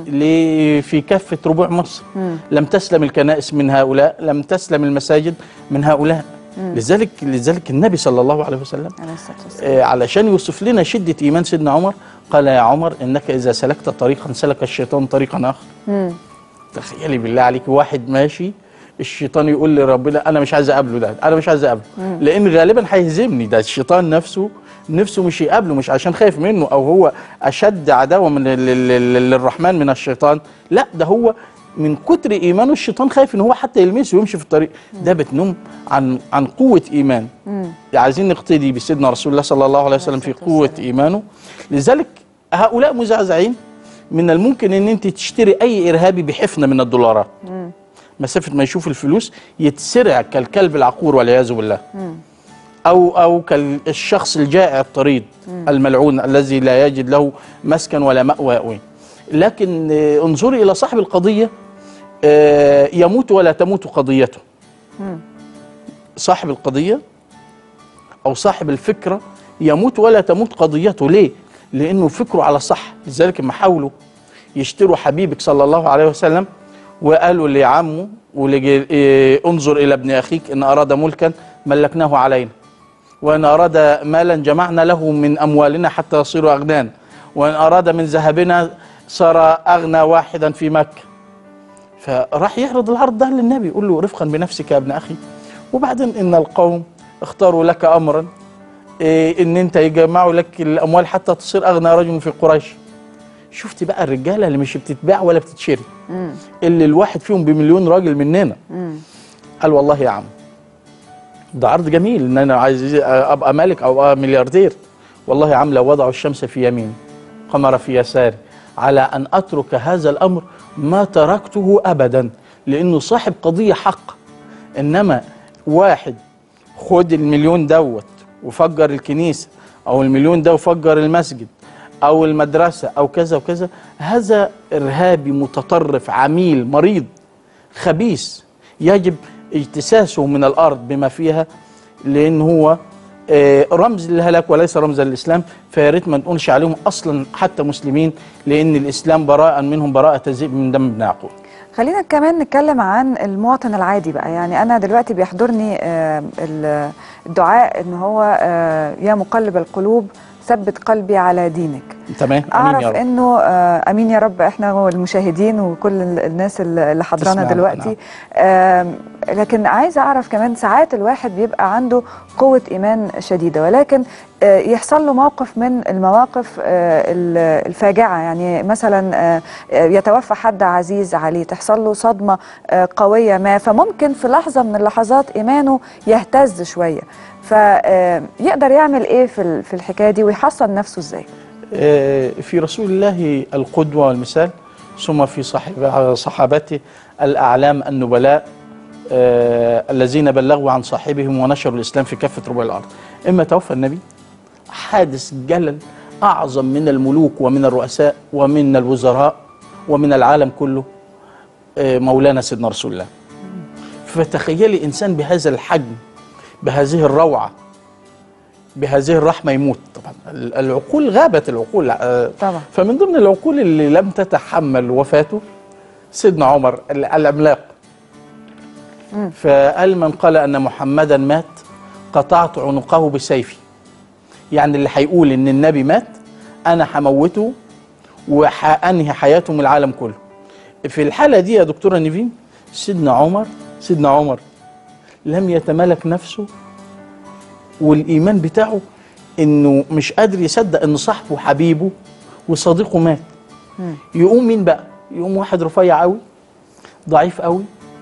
في كافة ربوع مصر. لم تسلم الكنائس من هؤلاء، لم تسلم المساجد من هؤلاء. لذلك النبي صلى الله عليه وسلم علشان يوصف لنا شدة إيمان سيدنا عمر قال يا عمر إنك إذا سلكت طريقا سلك الشيطان طريقا آخر. تخيلي بالله عليك واحد ماشي الشيطان يقول لربنا أنا مش عايز أقابله، ده أنا مش عايز أقابله لأن غالبا هيهزمني. ده الشيطان نفسه مش يقابله، مش عشان خايف منه أو هو أشد عداوة للرحمن من الشيطان، لا ده هو من كتر إيمانه الشيطان خايف إن هو حتى يلمسه ويمشي في الطريق. ده بتنم عن قوة إيمان. عايزين نقتدي بسيدنا رسول الله صلى الله عليه وسلم في قوة إيمانه. لذلك هؤلاء مزعزعين. من الممكن إن أنت تشتري أي إرهابي بحفنة من الدولارات، مسافة ما يشوف الفلوس يتسرع كالكلب العقور والعياذ بالله، أو كالشخص الجائع الطريد الملعون الذي لا يجد له مسكن ولا مأوى يأوي. لكن انظري إلى صاحب القضية، يموت ولا تموت قضيته. صاحب القضية أو صاحب الفكرة يموت ولا تموت قضيته. ليه؟ لأنه فكره على صح. لذلك لما حاولوا يشتروا حبيبك صلى الله عليه وسلم وقالوا لعمه انظر إلى ابن أخيك إن أراد ملكا ملكناه علينا، وإن أراد مالا جمعنا له من أموالنا حتى يصير أغنانا، وإن أراد من ذهبنا صار أغنى واحدا في مكة. فراح يعرض العرض ده للنبي، يقول له رفقا بنفسك يا ابن أخي، وبعدين إن القوم اختاروا لك أمرا إن أنت يجمعوا لك الأموال حتى تصير أغنى رجل في قريش. شفت بقى الرجالة اللي مش بتتباع ولا بتتشري، اللي الواحد فيهم بمليون راجل مننا. قال والله يا عم ده عرض جميل إن أنا عايز أبقى ملك أو أبقى ملياردير. والله يا عم لو وضعوا الشمس في يمين قمر في يساري على أن أترك هذا الأمر ما تركته أبدا، لأنه صاحب قضية حق. إنما واحد خد المليون دوت وفجر الكنيسة، أو المليون ده وفجر المسجد أو المدرسة أو كذا وكذا، هذا إرهابي متطرف عميل مريض خبيث يجب اجتثاثه من الأرض بما فيها، لأن هو رمز للهلاك وليس رمز للإسلام. فيا ريت ما نقولش عليهم أصلا حتى مسلمين، لأن الإسلام براء منهم براءة الذئب من دم ابن يعقوب. خلينا كمان نتكلم عن المواطن العادي بقى. يعني أنا دلوقتي بيحضرني الدعاء إن هو يا مقلب القلوب ثبت قلبي على دينك. تمام. أعرف إنه أمين يا رب، إحنا والمشاهدين وكل الناس اللي حضرانا دلوقتي. لكن عايزة أعرف كمان، ساعات الواحد بيبقى عنده قوة إيمان شديدة، ولكن يحصل له موقف من المواقف الفاجعة. يعني مثلا يتوفى حد عزيز عليه، تحصل له صدمة قوية ما، فممكن في لحظة من اللحظات إيمانه يهتز شوية. فيقدر يعمل إيه في الحكاية دي ويحصن نفسه إزاي؟ في رسول الله القدوة والمثال، ثم في صحابته الأعلام النبلاء الذين بلغوا عن صاحبهم ونشروا الإسلام في كافة ربوع الأرض. إما توفى النبي، حادث جلل أعظم من الملوك ومن الرؤساء ومن الوزراء ومن العالم كله، مولانا سيدنا رسول الله. فتخيلي إنسان بهذا الحجم، بهذه الروعة، بهذه الرحمة يموت. طبعا العقول غابت، العقول طبعا. فمن ضمن العقول اللي لم تتحمل وفاته سيدنا عمر العملاق. فقال من قال أن محمدا مات قطعت عنقه بسيفي. يعني اللي هيقول إن النبي مات انا هموته وهانهي حياته من العالم كله. في الحاله دي يا دكتوره نيفين سيدنا عمر لم يتملك نفسه، والايمان بتاعه انه مش قادر يصدق ان صاحبه حبيبه وصديقه مات. يقوم مين بقى؟ يقوم واحد رفيع قوي ضعيف قوي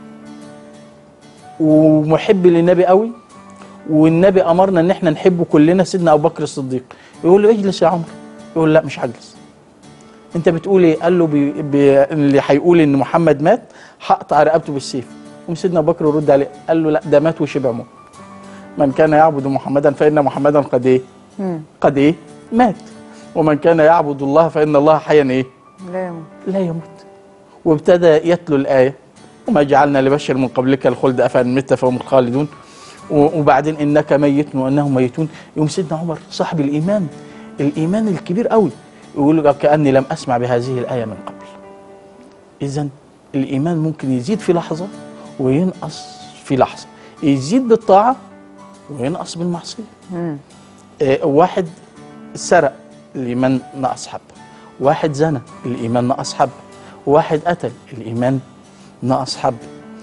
ومحب للنبي قوي، والنبي امرنا ان احنا نحبه كلنا، سيدنا ابو بكر الصديق. يقول له اجلس يا عمر. يقول لا مش هجلس. انت بتقول ايه؟ قال له اللي هيقول ان محمد مات هقطع رقبته بالسيف. سيدنا ابو بكر يرد عليه قال له لا ده مات وشبع موت. من كان يعبد محمدا فان محمدا قد ايه؟ قد ايه؟ مات. ومن كان يعبد الله فان الله حيا ايه؟ لا يموت. وابتدى يتلو الايه وما جعلنا لبشر من قبلك الخلد افان مت فهم الخالدون، وبعدين انك ميت وانهم ميتون. يوم سيدنا عمر صاحب الايمان الكبير قوي يقول له كاني لم اسمع بهذه الايه من قبل. اذا الايمان ممكن يزيد في لحظه وينقص في لحظه، يزيد بالطاعه وينقص بالمعصيه. واحد سرق الايمان نقص حبه، واحد زنى الايمان نقص حبه، واحد قتل الايمان نقص حبه.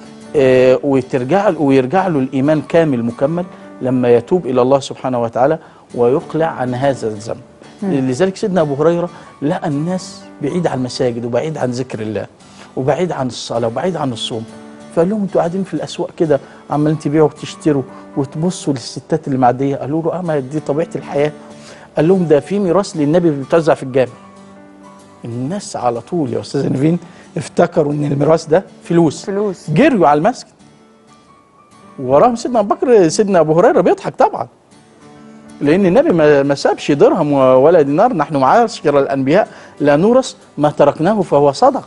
ويرجع له الايمان كامل مكمل لما يتوب الى الله سبحانه وتعالى ويقلع عن هذا الذنب. لذلك سيدنا ابو هريره لقى الناس بعيد عن المساجد وبعيد عن ذكر الله وبعيد عن الصلاه وبعيد عن الصوم، فقال لهم انتوا قاعدين في الاسواق كده عمالين تبيعوا وتشتروا وتبصوا للستات اللي معديه. قالوا له ما دي طبيعه الحياه. قال لهم ده في ميراث للنبي بيتوزع في الجامع. الناس على طول يا استاذه نيفين افتكروا ان الميراث ده فلوس جريوا على المسجد وراهم سيدنا ابو بكر. سيدنا ابو هريره بيضحك طبعا لان النبي ما سابش درهم ولا دينار. نحن معاشر الانبياء لا نورث ما تركناه فهو صدقه.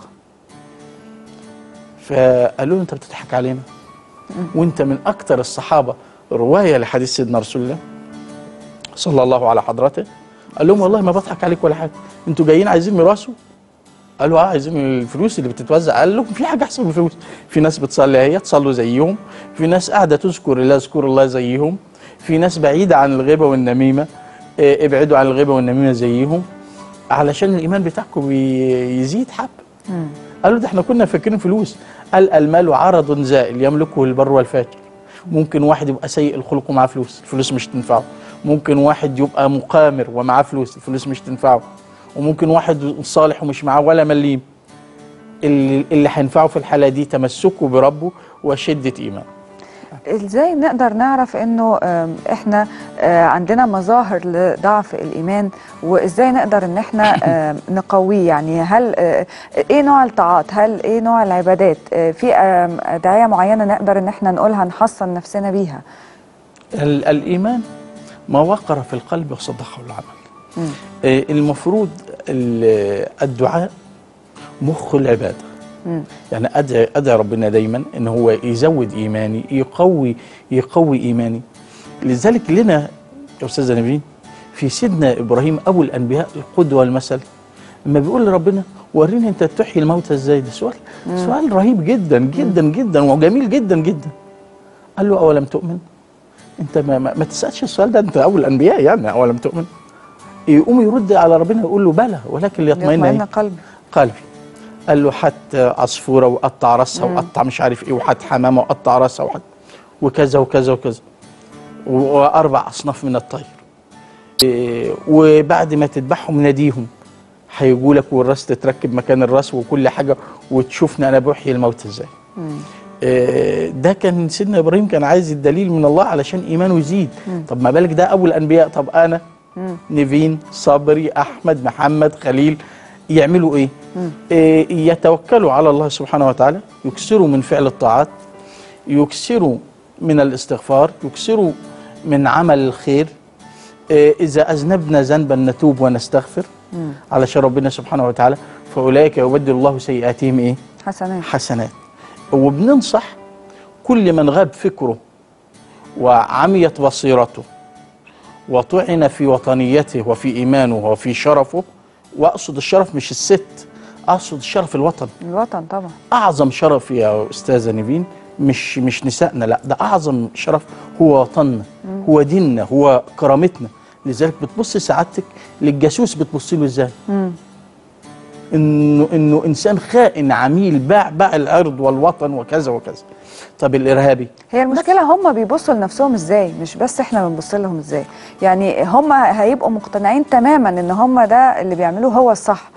فقالوا له انت بتضحك علينا وانت من اكثر الصحابه روايه لحديث سيدنا رسول الله صلى الله على حضرته. قال لهم والله ما بضحك عليك ولا حاجه، انتوا جايين عايزين ميراثه؟ قالوا عايزين الفلوس اللي بتتوزع. قال لهم في حاجه احسن من الفلوس، في ناس بتصلي هي تصلوا زيهم، في ناس قاعده تذكر الله اذكروا الله زيهم، في ناس بعيده عن الغيبه والنميمه ابعدوا عن الغيبه والنميمه زيهم علشان الايمان بتاعكم يزيد حب. قالوا ده احنا كنا فاكرين فلوس. قال المال عرض زائل يملكه البر والفاجر. ممكن واحد يبقى سيء الخلق ومعاه فلوس، الفلوس مش تنفعه. ممكن واحد يبقى مقامر ومعاه فلوس، الفلوس مش تنفعه. وممكن واحد صالح ومش معاه ولا مليم. اللي هينفعه في الحاله دي تمسكه بربه وشده ايمان. ازاي نقدر نعرف انه احنا عندنا مظاهر لضعف الايمان، وازاي نقدر ان احنا نقويه؟ يعني هل ايه نوع الطاعات، هل ايه نوع العبادات، في ادعيه معينه نقدر ان احنا نقولها نحصن نفسنا بيها؟ الايمان ما وقر في القلب وصدقه العمل. المفروض الدعاء مخ العباده. يعني ادعي ربنا دايما ان هو يزود ايماني، يقوي ايماني. لذلك لنا يا استاذه نبيل في سيدنا ابراهيم ابو الانبياء القدوه والمثل، لما بيقول لربنا وريني انت تحيي الموتى ازاي. ده سؤال رهيب جدا جدا جدا وجميل جدا جدا. قال له اولم تؤمن؟ انت ما تسالش السؤال ده، انت ابو الانبياء يعني اولم تؤمن؟ يقوم يرد على ربنا يقول له بلى ولكن ليطمئن قلبي. قال له حتى عصفوره وقطع راسها وقطع مش عارف ايه، وحت حمامه وقطع راسها وكذا وكذا وكذا، واربع اصناف من الطير. وبعد ما تذبحهم ناديهم هيجوا لك والراس تتركب مكان الراس وكل حاجه وتشوفني انا بحيي الموت ازاي. ده كان سيدنا ابراهيم كان عايز الدليل من الله علشان ايمانه يزيد. طب ما بالك ده ابو الانبياء؟ طب انا نيفين صبري احمد محمد خليل يعملوا ايه؟ يتوكلوا على الله سبحانه وتعالى، يكسروا من فعل الطاعات، يكسروا من الاستغفار، يكسروا من عمل الخير. اذا اذنبنا ذنبا نتوب ونستغفر علشان ربنا سبحانه وتعالى، فاولئك يبدل الله سيئاتهم ايه؟ حسنات. وبننصح كل من غاب فكره وعميت بصيرته وطعن في وطنيته وفي ايمانه وفي شرفه. واقصد الشرف مش الست، اقصد الشرف الوطن طبعا. اعظم شرف يا استاذه نيفين مش نسائنا، لا ده اعظم شرف هو وطننا، هو ديننا، هو كرامتنا. لذلك بتبص سعادتك للجاسوس بتبص له ازاي؟ انه انسان خائن عميل باع الارض والوطن وكذا وكذا. طب الارهابي؟ هي المشكله هم بيبصوا لنفسهم ازاي، مش بس احنا بنبص لهم ازاي. يعني هم هيبقوا مقتنعين تماما ان هم ده اللي بيعملوه هو الصح.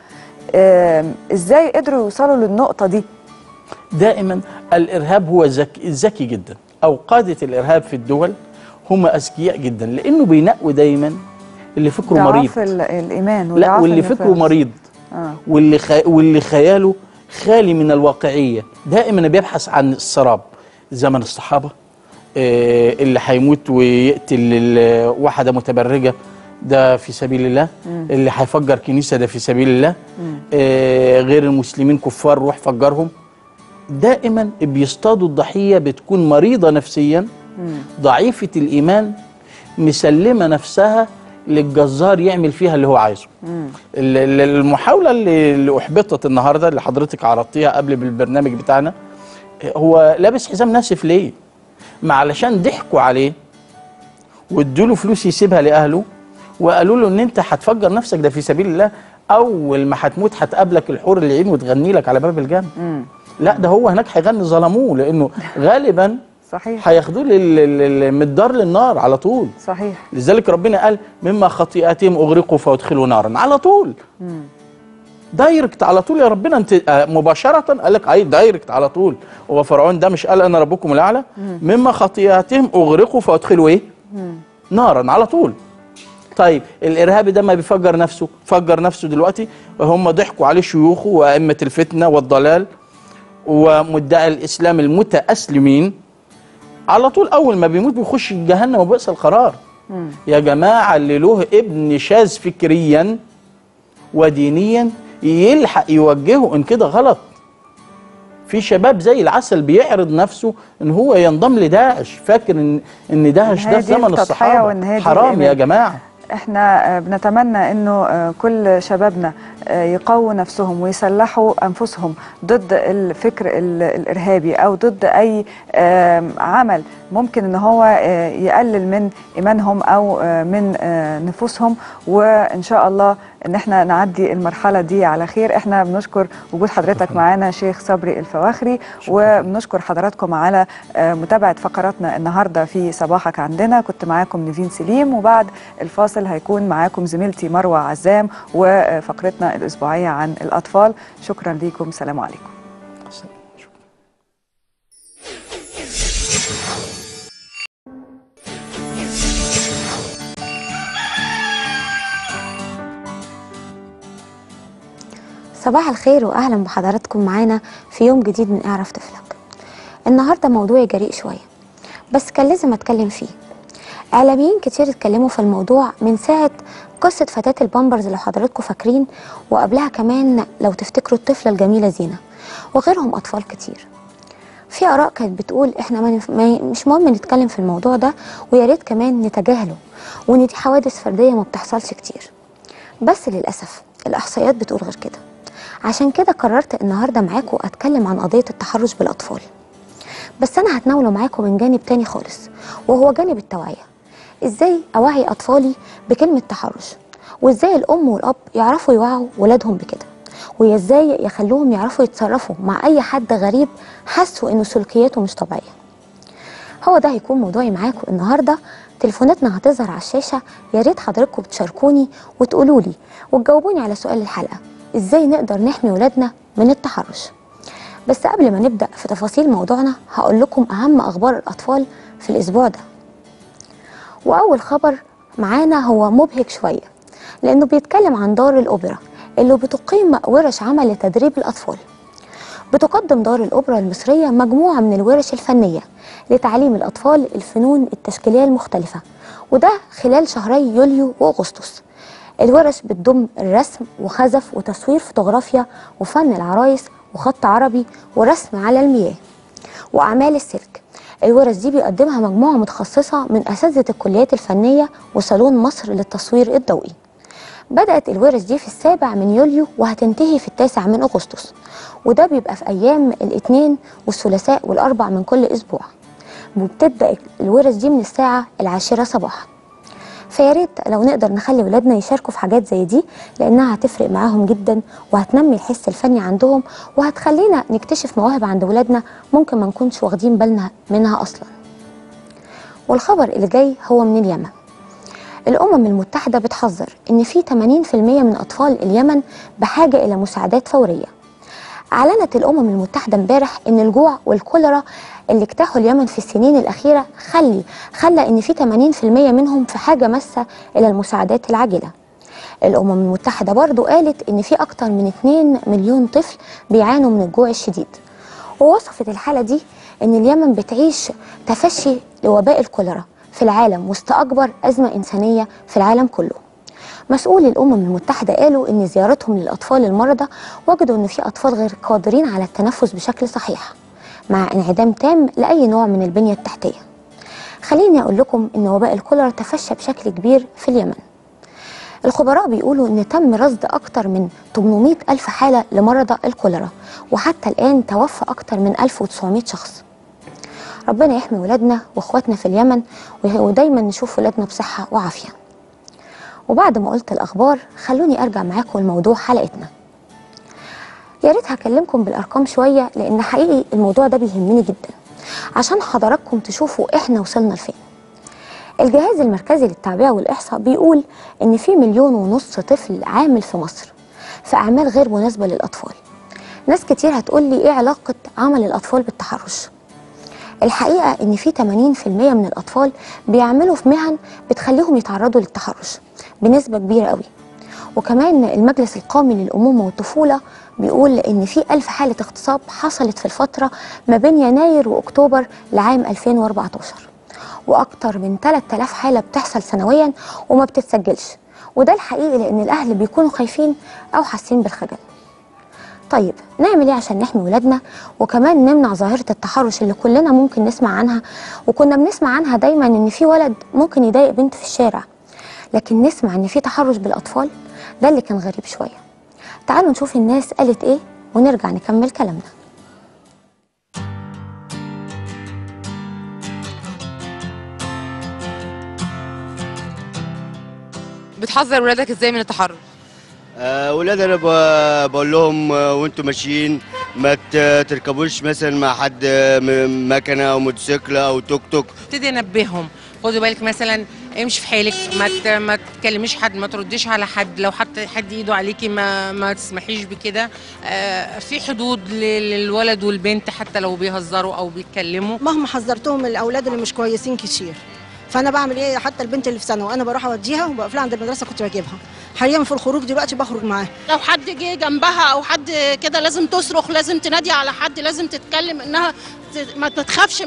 ازاي قدروا يوصلوا للنقطه دي؟ دائما الارهاب هو ذكي جدا، او قاده الارهاب في الدول هم اذكياء جدا، لانه بينقوا دايما اللي فكره مريض. ضعف الايمان لا، واللي فكره مريض واللي خياله خالي من الواقعيه، دائما بيبحث عن السراب. زمن الصحابه اللي هيموت ويقتل واحده متبرجه ده في سبيل الله، اللي هيفجر كنيسه ده في سبيل الله، غير المسلمين كفار روح فجرهم. دائما بيصطادوا الضحيه بتكون مريضه نفسيا، ضعيفه الايمان، مسلمه نفسها للجزار يعمل فيها اللي هو عايزه. المحاوله اللي احبطت النهارده اللي حضرتك عرضتيها قبل بالبرنامج بتاعنا، هو لابس حزام ناسف ليه؟ ما علشان ضحكوا عليه وادوا له فلوس يسيبها لاهله وقالوا له ان انت هتفجر نفسك ده في سبيل الله، اول ما هتموت هتقابلك الحور العين وتغني لك على باب الجنه. لا، ده هو هناك هيغني ظلموه، لانه غالبا صحيح هياخدوه من الدار للنار على طول. صحيح. لذلك ربنا قال مما خطيئاتهم اغرقوا فادخلوا نارا على طول. دايركت على طول يا ربنا، انت مباشره قال لك دايركت على طول. هو فرعون ده مش قال انا ربكم الاعلى؟ مما خطيئاتهم اغرقوا فادخلوا ايه؟ نارا على طول. طيب الارهابي ده ما بيفجر نفسه، فجر نفسه دلوقتي، وهم ضحكوا عليه شيوخه وائمه الفتنه والضلال ومدعي الاسلام المتاسلمين، على طول اول ما بيموت بيخش جهنم وبئس القرار. يا جماعه اللي له ابن شاذ فكريا ودينيا يلحق يوجهه ان كده غلط. في شباب زي العسل بيعرض نفسه ان هو ينضم لداعش، فاكر ان داعش ده زمن الصحابه. حرام يا جماعه. احنا بنتمنى انه كل شبابنا يقووا نفسهم ويسلحوا انفسهم ضد الفكر الارهابي او ضد اي عمل ممكن ان هو يقلل من ايمانهم او من نفوسهم، وان شاء الله ان احنا نعدي المرحله دي على خير. احنا بنشكر وجود حضرتك معانا شيخ صبري الفواخري، وبنشكر حضراتكم على متابعه فقراتنا النهارده في صباحك عندنا. كنت معاكم نيفين سليم، وبعد الفاصل هيكون معاكم زميلتي مروه عزام وفقرتنا الاسبوعيه عن الاطفال. شكرا ليكم، سلام عليكم. صباح الخير واهلا بحضراتكم معانا في يوم جديد من اعرف طفلك. النهارده موضوعي جريء شويه بس كان لازم اتكلم فيه. اعلاميين كتير اتكلموا في الموضوع من ساعه قصه فتاه البامبرز اللي حضراتكم فاكرين، وقبلها كمان لو تفتكروا الطفله الجميله زينه وغيرهم اطفال كتير. في اراء كانت بتقول احنا مش مهم نتكلم في الموضوع ده، ويا ريت كمان نتجاهله، وان دي حوادث فرديه ما بتحصلش كتير. بس للاسف الاحصائيات بتقول غير كده. عشان كده قررت النهارده معاكم اتكلم عن قضيه التحرش بالاطفال، بس انا هتناوله معاكم من جانب تاني خالص، وهو جانب التوعيه. ازاي اوعي اطفالي بكلمه تحرش، وازاي الام والاب يعرفوا يوعوا ولادهم بكده، وازاي يخلوهم يعرفوا يتصرفوا مع اي حد غريب حسوا انه سلوكياته مش طبيعيه. هو ده هيكون موضوعي معاكم النهارده. تليفوناتنا هتظهر على الشاشه، يا ريت حضراتكم تشاركوني وتقولوا لي وتجاوبوني على سؤال الحلقه، ازاي نقدر نحمي ولادنا من التحرش. بس قبل ما نبدا في تفاصيل موضوعنا هقول لكم اهم اخبار الاطفال في الاسبوع ده. واول خبر معانا هو مبهج شويه، لانه بيتكلم عن دار الاوبرا اللي بتقيم ورش عمل لتدريب الاطفال. بتقدم دار الاوبرا المصريه مجموعه من الورش الفنيه لتعليم الاطفال الفنون التشكيليه المختلفه، وده خلال شهري يوليو واغسطس. الورش بتضم الرسم وخزف وتصوير فوتوغرافيا وفن العرايس وخط عربي ورسم على المياه واعمال السلك. الورش دي بيقدمها مجموعه متخصصه من اساتذه الكليات الفنيه وصالون مصر للتصوير الضوئي. بدات الورش دي في 7 يوليو وهتنتهي في 9 أغسطس، وده بيبقى في ايام الاثنين والثلاثاء والاربع من كل اسبوع. وبتبدا الورش دي من الساعه 10 صباحا. فيا ريت لو نقدر نخلي ولادنا يشاركوا في حاجات زي دي، لانها هتفرق معاهم جدا وهتنمي الحس الفني عندهم وهتخلينا نكتشف مواهب عند ولادنا ممكن ما نكونش واخدين بالنا منها اصلا. والخبر اللي جاي هو من اليمن. الأمم المتحدة بتحذر إن في 80% من أطفال اليمن بحاجة إلى مساعدات فورية. أعلنت الأمم المتحدة امبارح إن الجوع والكوليرا اللي اجتاحوا اليمن في السنين الأخيرة خلى إن في 80% منهم في حاجة ماسة إلى المساعدات العاجلة. الأمم المتحدة برضو قالت إن في أكتر من 2 مليون طفل بيعانوا من الجوع الشديد، ووصفت الحالة دي إن اليمن بتعيش تفشي لوباء الكوليرا في العالم وسط أكبر أزمة إنسانية في العالم كله. مسؤولي الأمم المتحدة قالوا إن زيارتهم للأطفال المرضى وجدوا إن في أطفال غير قادرين على التنفس بشكل صحيح مع انعدام تام لأي نوع من البنية التحتية. خليني أقول لكم إن وباء الكوليرا تفشى بشكل كبير في اليمن. الخبراء بيقولوا إن تم رصد أكتر من 800 ألف حالة لمرضى الكوليرا، وحتى الآن توفى أكتر من 1900 شخص. ربنا يحمي ولادنا واخواتنا في اليمن، ودايما نشوف ولادنا بصحة وعافية. وبعد ما قلت الأخبار خلوني أرجع معاكم لموضوع حلقتنا. يا ريت هكلمكم بالأرقام شوية، لأن حقيقي الموضوع ده بيهمني جدا عشان حضراتكم تشوفوا إحنا وصلنا لفين. الجهاز المركزي للتعبئة والإحصاء بيقول إن في 1.5 مليون طفل عامل في مصر في أعمال غير مناسبة للأطفال. ناس كتير هتقول لي إيه علاقة عمل الأطفال بالتحرش؟ الحقيقة إن في 80% من الأطفال بيعملوا في مهن بتخليهم يتعرضوا للتحرش بنسبة كبيرة قوي. وكمان المجلس القومي للأمومة والطفولة بيقول إن في 1000 حالة اغتصاب حصلت في الفترة ما بين يناير وأكتوبر لعام 2014، وأكتر من 3000 حالة بتحصل سنويا وما بتتسجلش، وده الحقيقي لأن الأهل بيكونوا خايفين أو حاسين بالخجل. طيب نعمل ايه عشان نحمي ولادنا وكمان نمنع ظاهرة التحرش اللي كلنا ممكن نسمع عنها، وكنا بنسمع عنها دايما ان في ولد ممكن يضايق بنت في الشارع، لكن نسمع ان في تحرش بالاطفال؟ ده اللي كان غريب شوية. تعالوا نشوف الناس قالت ايه ونرجع نكمل كلامنا. بتحذر ولادك ازاي من التحرش؟ ولاد انا بقول لهم وانتم ماشيين ما تركبوش مثلا مع حد مكنه او موتوسيكل او توك توك. ابتدي انبههم، خدوا بالك مثلا امشي في حالك، ما تكلميش حد، ما ترديش على حد، لو حد ايده عليكي ما تسمحيش بكده. في حدود للولد والبنت حتى لو بيهزروا او بيتكلموا. مهما حذرتهم الاولاد اللي مش كويسين كتير، فانا بعمل ايه؟ حتى البنت اللي في ثانوي انا بروح اوديها وبقفلها عند المدرسه، كنت بجيبها. حاليا في الخروج دلوقتي بخرج معاها. لو حد جه جنبها او حد كده لازم تصرخ، لازم تنادي على حد، لازم تتكلم، انها ما تخافش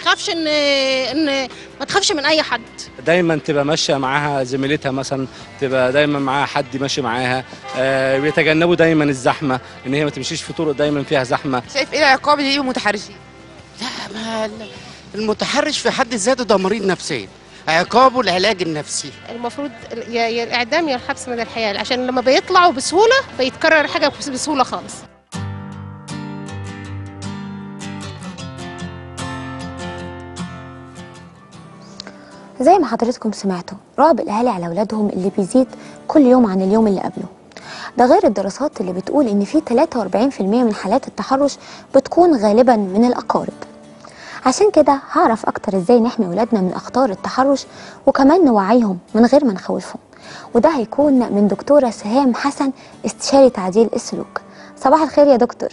من اي حد. دايما تبقى ماشيه معاها زميلتها مثلا، تبقى دايما معاها حد ماشي معاها. بيتجنبوا دايما الزحمه، ان هي ما تمشيش في طرق دايما فيها زحمه. شايف ايه العقاب اللي يجيبوا متحرشين؟ لا، المتحرش في حد ذاته ده مريض نفسيا، عقابه العلاج النفسي. المفروض يا الاعدام يا الحبس مدى الحياه، عشان لما بيطلعوا بسهوله بيتكرر الحاجه بسهوله خالص. زي ما حضرتكم سمعتوا، رعب الاهالي على اولادهم اللي بيزيد كل يوم عن اليوم اللي قبله. ده غير الدراسات اللي بتقول ان في 43% من حالات التحرش بتكون غالبا من الاقارب. عشان كده هعرف اكتر ازاي نحمي ولادنا من اخطار التحرش وكمان نوعيهم من غير ما نخوفهم، وده هيكون من دكتورة سهام حسن، استشاري تعديل السلوك. صباح الخير يا دكتور.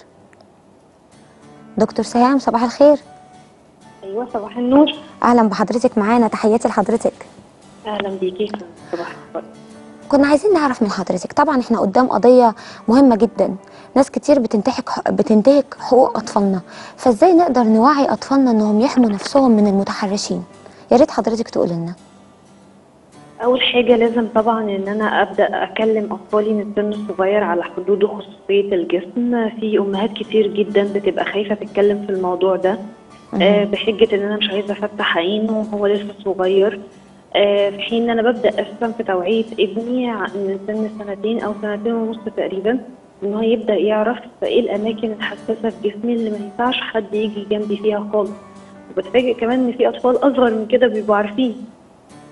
دكتور سهام صباح الخير. ايوه صباح النور. اهلا بحضرتك معانا، تحياتي لحضرتك. اهلا بيكي. صباح الخير. كنا عايزين نعرف من حضرتك، طبعا احنا قدام قضية مهمة جدا، ناس كتير بتنتهك حقوق اطفالنا، فازاي نقدر نوعي اطفالنا انهم يحموا نفسهم من المتحرشين؟ يا ريت حضرتك تقول لنا. اول حاجه لازم طبعا ان انا ابدا اكلم اطفالي من السن الصغير على حدود خصوصيه الجسم. في امهات كتير جدا بتبقى خايفه تتكلم في الموضوع ده بحجه ان انا مش عايزه افتح عينه وهو لسه صغير، في حين انا ببدا اساسا في توعيه ابني من سن 2 أو 2.5 سنين تقريبا، ان هو يبدا يعرف ايه الاماكن الحساسه في جسمي اللي ما ينفعش حد يجي جنبي فيها خالص. وبتفاجئ كمان ان في اطفال اصغر من كده بيبقوا عارفين.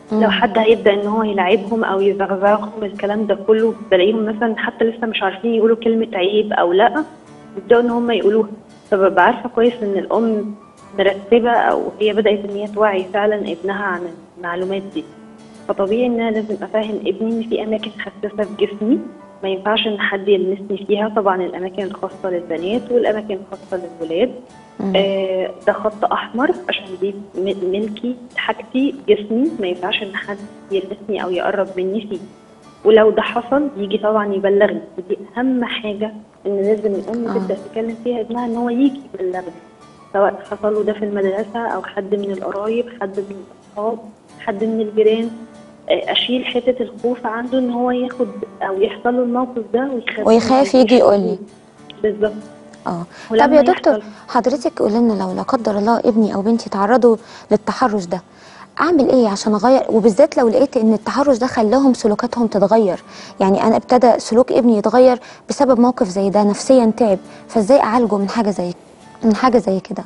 لو حد هيبدا ان هو يلعبهم او يزغزغهم الكلام ده كله، بلاقيهم مثلا حتى لسه مش عارفين يقولوا كلمه عيب او لا، يبداوا ان هم يقولوها. فببقى عارفه كويس ان الام مرتبه او هي بدات ان هي توعي فعلا ابنها عن المعلومات دي. فطبيعي ان انا لازم افهم ابني ان في اماكن حساسه في جسمي ما ينفعش ان حد يلمسني فيها، طبعا الاماكن الخاصه للبنات والاماكن الخاصه للولاد. ده خط احمر عشان دي ملكي، حاجتي، جسمي، ما ينفعش ان حد يلمسني او يقرب مني فيه. ولو ده حصل يجي طبعا يبلغني، ودي اهم حاجه ان لازم الام تبدا تتكلم فيها ابنها، ان هو يجي يبلغني سواء حصل له ده في المدرسه او حد من القرايب، حد من الاصحاب، حد من الجيران. اشيل حته الخوف عنده ان هو ياخد او يحصل له الموقف ده ويخاف يجي يقول لي. بالظبط. طب يا دكتور حضرتك قولي لنا لو لا قدر الله ابني او بنتي تعرضوا للتحرش ده، اعمل ايه عشان اغير؟ وبالذات لو لقيت ان التحرش ده خلاهم سلوكاتهم تتغير، يعني انا ابتدى سلوك ابني يتغير بسبب موقف زي ده، نفسيا تعب، فازاي اعالجه من حاجه زي كده؟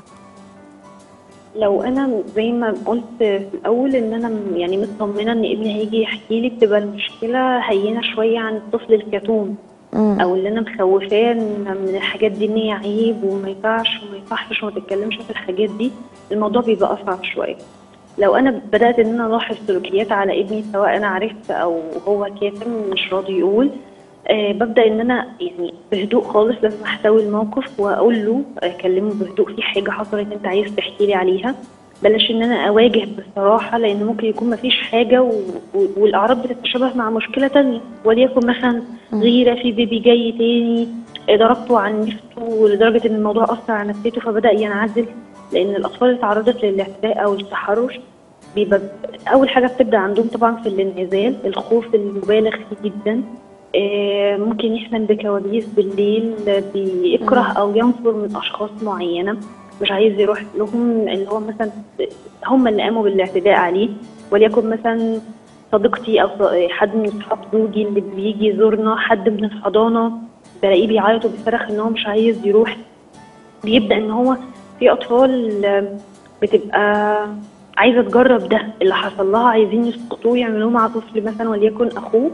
لو انا زي ما قلت في الاول ان انا يعني مطمنه ان ابني هيجي يحكي لي، بتبقى المشكله هينه شويه عن الطفل الكتوم او اللي انا مخوفاه من الحاجات دي ان هي عيب وما ينفعش وما يصحش وما تتكلمش في الحاجات دي. الموضوع بيبقى اصعب شويه. لو انا بدات ان انا الاحظ سلوكيات على ابني سواء انا عرفت او هو كاتم مش راضي يقول، ببدا ان انا يعني بهدوء خالص لازم احتوي الموقف واقول له، اكلمه بهدوء في حاجه حصلت انت عايز تحكي لي عليها، بلاش ان انا اواجه بصراحه، لان ممكن يكون مفيش حاجه والاعراض بتتشابه مع مشكله تانية، وليكن مثلا غيره في بيبي جاي تاني، ضربته عن نفسه لدرجه ان الموضوع اثر على نفسيته فبدا ينعزل. لان الاطفال اللي تعرضت للاعتداء او التحرش بيبقى اول حاجه بتبدا عندهم طبعا في الانعزال، الخوف المبالغ فيه جدا. ممكن يحلم بكوابيس بالليل، بيكره او ينفر من اشخاص معينه، مش عايز يروح لهم، اللي هو مثلا هم اللي قاموا بالاعتداء عليه، وليكن مثلا صديقتي او حد من اصحاب زوجي اللي بيجي يزورنا، حد من الحضانه بلاقيه بيعيط وبيصرخ ان هو مش عايز يروح. بيبدا ان هو في اطفال بتبقى عايزه تجرب ده اللي حصل لها، عايزين يسقطوه يعملوه مع طفل مثلا وليكن اخوه.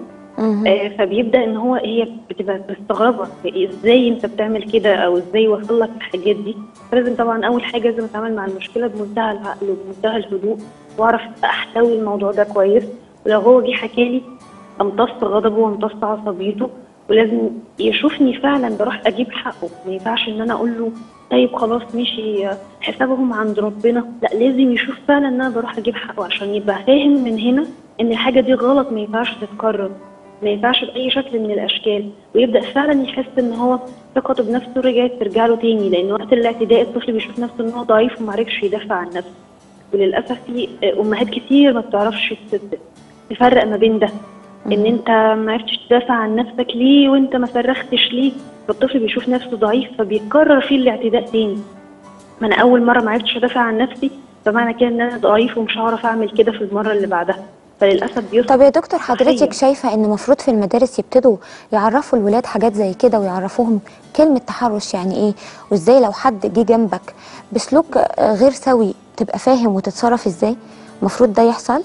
فبيبدا ان هو بتبقى مستغربه ازاي انت بتعمل كده او ازاي وصل لك الحاجات دي. فلازم طبعا اول حاجه لازم اتعامل مع المشكله بمنتهى العقل وبمنتهى الهدوء، واعرف احتوي الموضوع ده كويس. ولو هو جه حكى لي امتص غضبه وامتص عصبيته، ولازم يشوفني فعلا بروح اجيب حقه. ما ينفعش ان انا اقول له طيب خلاص ماشي حسابهم عند ربنا، لا لازم يشوف فعلا ان انا بروح اجيب حقه عشان يبقى فاهم من هنا ان الحاجه دي غلط، ما ينفعش تتكرر، ما ينفعش باي شكل من الاشكال، ويبدا فعلا يحس ان هو ثقته بنفسه رجعت ترجع له تاني. لان وقت الاعتداء الطفل بيشوف نفسه ان هو ضعيف وما عرفش يدافع عن نفسه. وللاسف في امهات كتير ما بتعرفش تفرق ما بين ده، ان انت ما عرفتش تدافع عن نفسك ليه وانت ما صرختش ليه، فالطفل بيشوف نفسه ضعيف فبيتكرر فيه الاعتداء تاني. ما انا اول مره ما عرفتش ادافع عن نفسي فمعنى كده ان انا ضعيف ومش هعرف اعمل كده في المره اللي بعدها، فللاسف بيصبح. طب يا دكتور حضرتك شايفه ان المفروض في المدارس يبتدوا يعرفوا الولاد حاجات زي كده ويعرفوهم كلمه تحرش يعني ايه، وازاي لو حد جه جنبك بسلوك غير سوي تبقى فاهم وتتصرف ازاي؟ المفروض ده يحصل؟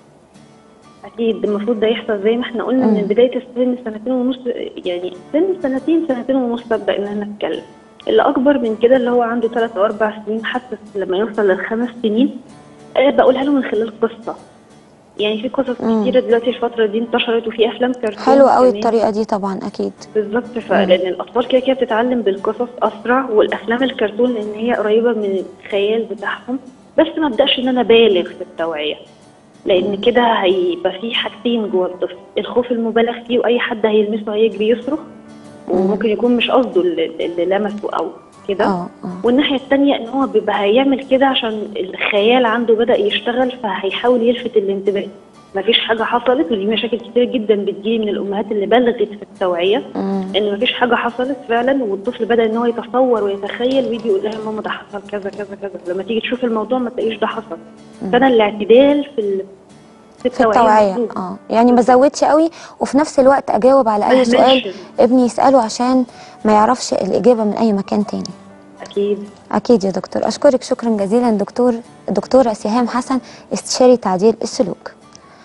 اكيد المفروض ده يحصل زي ما احنا قلنا من بدايه السن، سنتين ونص، يعني سنتين ونص ابدا ان احنا نتكلم. اللي اكبر من كده اللي هو عنده 3 أو 4 سنين حتى لما يوصل ل5 سنين بقولها له من خلال قصه. يعني في قصص كتيره دلوقتي الفتره دي انتشرت، وفي افلام كرتون حلو قوي الطريقه دي طبعا اكيد. بالظبط، لان الاطفال كده بتتعلم بالقصص اسرع، والافلام الكرتون لان هي قريبه من الخيال بتاعهم. بس ما ابداش ان انا بالغ في التوعيه، لان كده هيبقى في حاجتين جوه الطفل، الخوف المبالغ فيه واي حد هيلمسه هيجري يصرخ وممكن يكون مش قصده اللي لمسه او كده. والناحيه الثانيه ان هو بيبقى هيعمل كده عشان الخيال عنده بدا يشتغل، فهيحاول يلفت الانتباه. مفيش حاجه حصلت، ودي مشاكل كتير جدا بتجي من الامهات اللي بلغت في التوعيه ان مفيش حاجه حصلت فعلا، والطفل بدا ان هو يتصور ويتخيل ويجي يقول لها ماما ده حصل كذا كذا كذا، لما تيجي تشوف الموضوع ما تلاقيش ده حصل. فانا الاعتدال في التوعيه يعني ما زودش قوي، وفي نفس الوقت اجاوب على اي سؤال ابني يساله عشان ما يعرفش الاجابه من اي مكان تاني. اكيد يا دكتور. اشكرك شكرا جزيلا دكتوره سهام حسن، استشاري تعديل السلوك.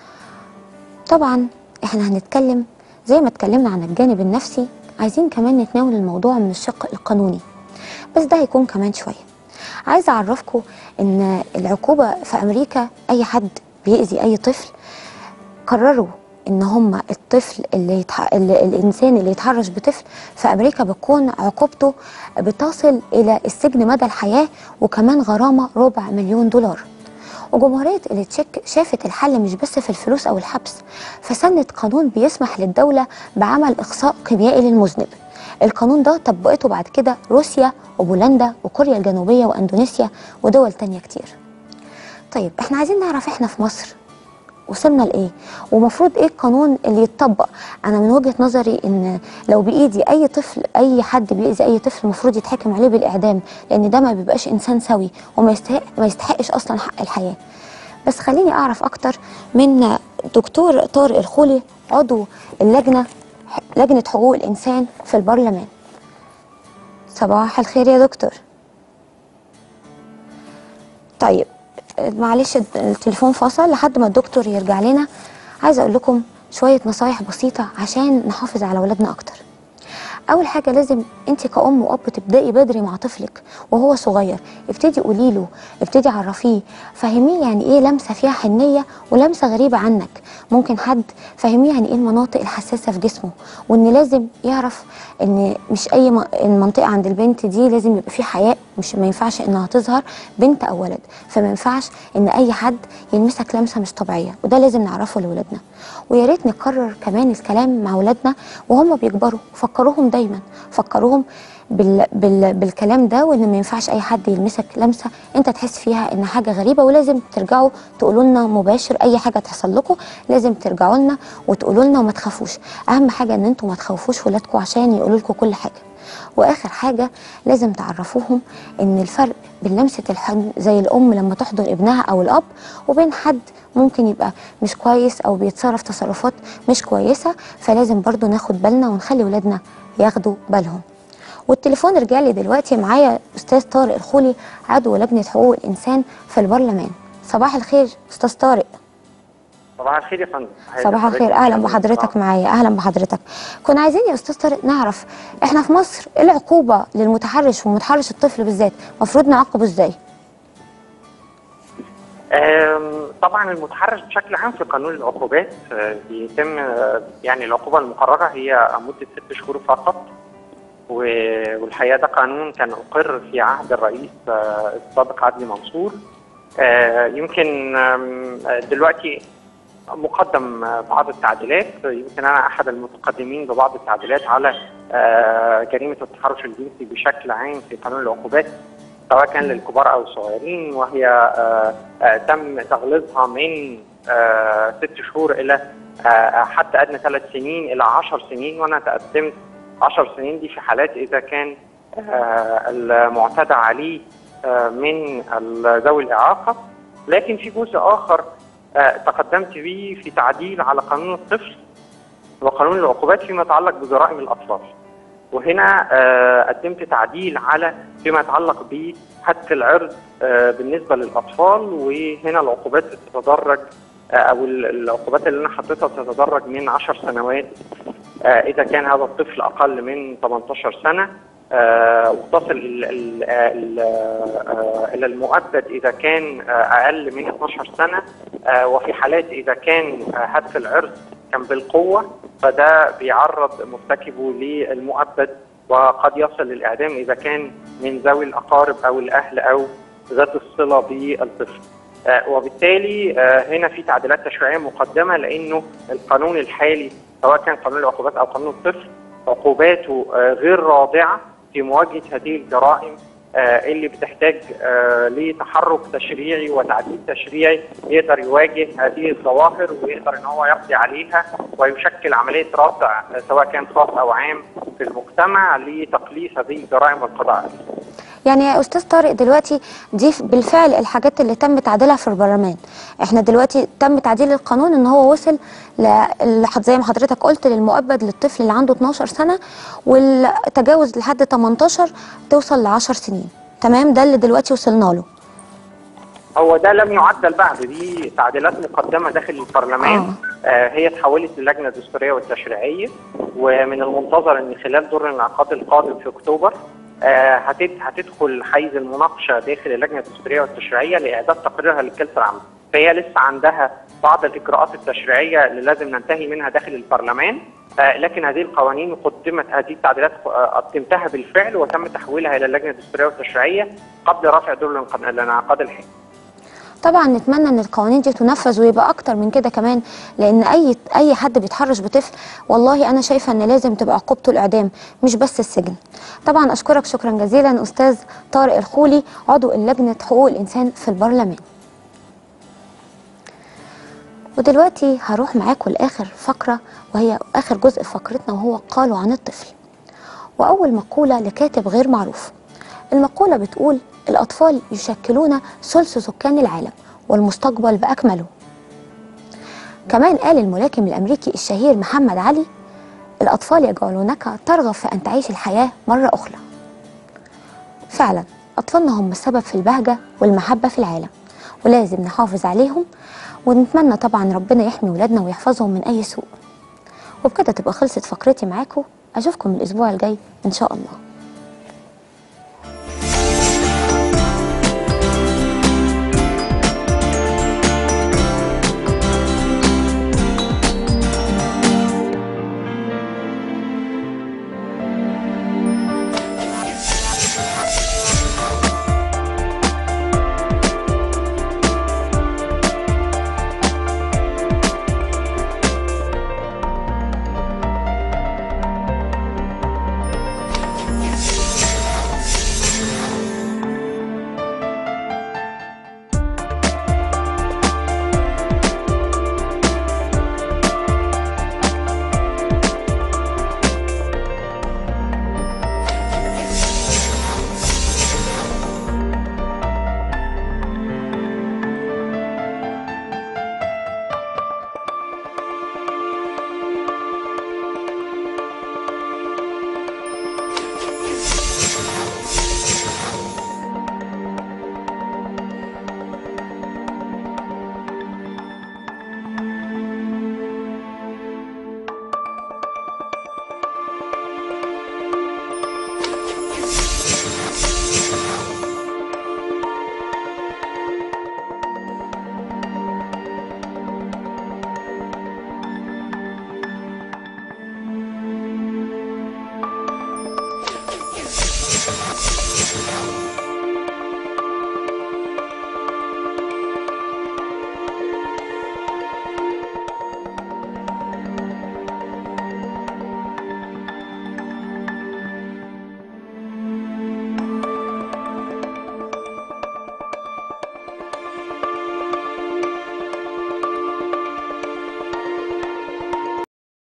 وطبعا احنا هنتكلم زي ما اتكلمنا عن الجانب النفسي، عايزين كمان نتناول الموضوع من الشق القانوني، بس ده هيكون كمان شوية. عايزة أعرفكم إن العقوبة في أمريكا أي حد بيأذي أي طفل قرروا إن هم الطفل الإنسان اللي يتحرش بطفل في أمريكا بتكون عقوبته بتصل إلى السجن مدى الحياة وكمان غرامة $250,000. وجمهورية التشيك شافت الحل مش بس في الفلوس أو الحبس، فسنت قانون بيسمح للدولة بعمل إخصاء كيميائي للمذنب. القانون ده طبقته بعد كده روسيا وبولندا وكوريا الجنوبية وأندونيسيا ودول تانية كتير. طيب احنا عايزين نعرف احنا في مصر وصلنا لإيه، ومفروض ايه القانون اللي يتطبق. انا من وجهة نظري ان لو بإيدي اي طفل، اي حد بيأذي اي طفل المفروض يتحكم عليه بالإعدام، لان ده ما بيبقاش انسان سوي وما يستحقش اصلا حق الحياة. بس خليني اعرف اكتر من دكتور طارق الخولي، عضو لجنة حقوق الانسان في البرلمان. صباح الخير يا دكتور. طيب معلش التليفون فصل لحد ما الدكتور يرجع لنا. عايزه اقول لكم شويه نصايح بسيطه عشان نحافظ على اولادنا اكتر. اول حاجه لازم انت كأم واب تبداي بدري مع طفلك وهو صغير، ابتدي قولي له، ابتدي عرفيه، فهميه يعني ايه لمسه فيها حنيه ولمسه غريبه عنك. ممكن حد فهميه يعني ايه المناطق الحساسه في جسمه، وان لازم يعرف ان مش اي المنطقه عند البنت دي لازم يبقى فيه حياء، مش ما ينفعش انها تظهر بنت او ولد، فما ينفعش ان اي حد يلمسك لمسه مش طبيعيه، وده لازم نعرفه لاولادنا. ويا ريت نكرر كمان الكلام مع اولادنا وهم بيكبروا، فكروهم دايما، فكروهم بالكلام ده، وان ما ينفعش اي حد يلمسك لمسه انت تحس فيها ان حاجه غريبه، ولازم ترجعوا تقولوا لنا مباشر اي حاجه تحصل لكم، لازم ترجعوا لنا وتقولوا لنا وما تخافوش. اهم حاجه ان انتم ما تخوفوش ولادكم عشان يقولوا لكم كل حاجه. واخر حاجه لازم تعرفوهم ان الفرق بين لمسه الحضن زي الام لما تحضن ابنها او الاب، وبين حد ممكن يبقى مش كويس او بيتصرف تصرفات مش كويسه، فلازم برضو ناخد بالنا ونخلي ولادنا ياخدوا بالهم. والتليفون رجع لي دلوقتي، معايا استاذ طارق الخولي عضو لجنه حقوق الانسان في البرلمان. صباح الخير استاذ طارق. صباح الخير يا فندم. صباح الخير، اهلا بحضرتك معايا. اهلا بحضرتك. كنا عايزين يا استاذ طارق نعرف احنا في مصر ايه العقوبه للمتحرش ومتحرش الطفل بالذات، المفروض نعاقبه ازاي؟ طبعا المتحرش بشكل عام في قانون العقوبات بيتم يعني العقوبه المقرره هي مده 6 شهور فقط، والحقيقه ده قانون كان اقر في عهد الرئيس السابق عدلي منصور. يمكن دلوقتي مقدم بعض التعديلات، يمكن انا احد المتقدمين ببعض التعديلات على جريمه التحرش الجنسي بشكل عام في قانون العقوبات، سواء كان للكبار او الصغيرين، وهي تم تغليظها من 6 شهور الى حد ادنى 3 سنين الى 10 سنين، وانا تقدمت 10 سنين دي في حالات اذا كان المعتدى عليه من ذوي الاعاقه. لكن في جزء اخر تقدمت به في تعديل على قانون الطفل وقانون العقوبات فيما يتعلق بجرائم الاطفال، وهنا قدمت تعديل على فيما يتعلق بهتك العرض بالنسبه للاطفال، وهنا العقوبات بتتدرج او العقوبات اللي انا حطيتها بتتدرج من 10 سنوات اذا كان هذا الطفل اقل من 18 سنه، وتصل الى المؤبد اذا كان اقل من 12 سنه، وفي حالات اذا كان هتك العرض كان بالقوه فده بيعرض مرتكبه للمؤبد وقد يصل للاعدام اذا كان من ذوي الاقارب او الاهل او ذات الصله بالطفل. وبالتالي هنا في تعديلات تشريعيه مقدمه، لانه القانون الحالي سواء كان قانون العقوبات او قانون الطفل عقوباته غير رادعه في مواجهه هذه الجرائم اللي بتحتاج لتحرك تشريعي وتعديل تشريعي يقدر يواجه هذه الظواهر ويقدر ان هو يقضي عليها ويشكل عمليه ردع سواء كان خاص او عام في المجتمع لتقليص هذه الجرائم والقضاء عليها. يعني يا استاذ طارق دلوقتي دي بالفعل الحاجات اللي تم تعديلها في البرلمان، احنا دلوقتي تم تعديل القانون ان هو وصل زي ما حضرتك قلت للمؤبد للطفل اللي عنده 12 سنه، والتجاوز لحد 18 توصل ل 10 سنين، تمام؟ ده اللي دلوقتي وصلنا له. هو ده لم يعدل بعد، دي تعديلات مقدمه داخل البرلمان هي اتحولت للجنه الدستوريه والتشريعيه، ومن المنتظر ان خلال دور الانعقاد القادم في اكتوبر هتدخل حيز المناقشه داخل اللجنه الدستوريه والتشريعيه لاعداد تقريرها للجلسه العامه. فهي لسه عندها بعض الاجراءات التشريعيه اللي لازم ننتهي منها داخل البرلمان، لكن هذه القوانين قدمت، هذه التعديلات قدمتها بالفعل وتم تحويلها الى اللجنه الدستوريه والتشريعيه قبل رفع دور الانعقاد الحالي. طبعا نتمنى ان القوانين دي تنفذ ويبقى اكتر من كده كمان، لان اي حد بيتحرش بطفل والله انا شايفه ان لازم تبقى عقوبته الاعدام مش بس السجن. طبعا اشكرك شكرا جزيلا استاذ طارق الخولي عضو لجنه حقوق الانسان في البرلمان. ودلوقتي هروح معاكم لاخر فقره وهي اخر جزء في فقرتنا وهو قالوا عن الطفل. واول مقوله لكاتب غير معروف. المقوله بتقول الأطفال يشكلون ثلث سكان العالم والمستقبل بأكمله. كمان قال الملاكم الأمريكي الشهير محمد علي الأطفال يجعلونك ترغب في أن تعيش الحياة مرة أخرى. فعلا أطفالنا هم السبب في البهجة والمحبة في العالم، ولازم نحافظ عليهم، ونتمنى طبعا ربنا يحمي ولادنا ويحفظهم من أي سوء. وبكده تبقى خلصت فقرتي معاكم، أشوفكم الأسبوع الجاي إن شاء الله.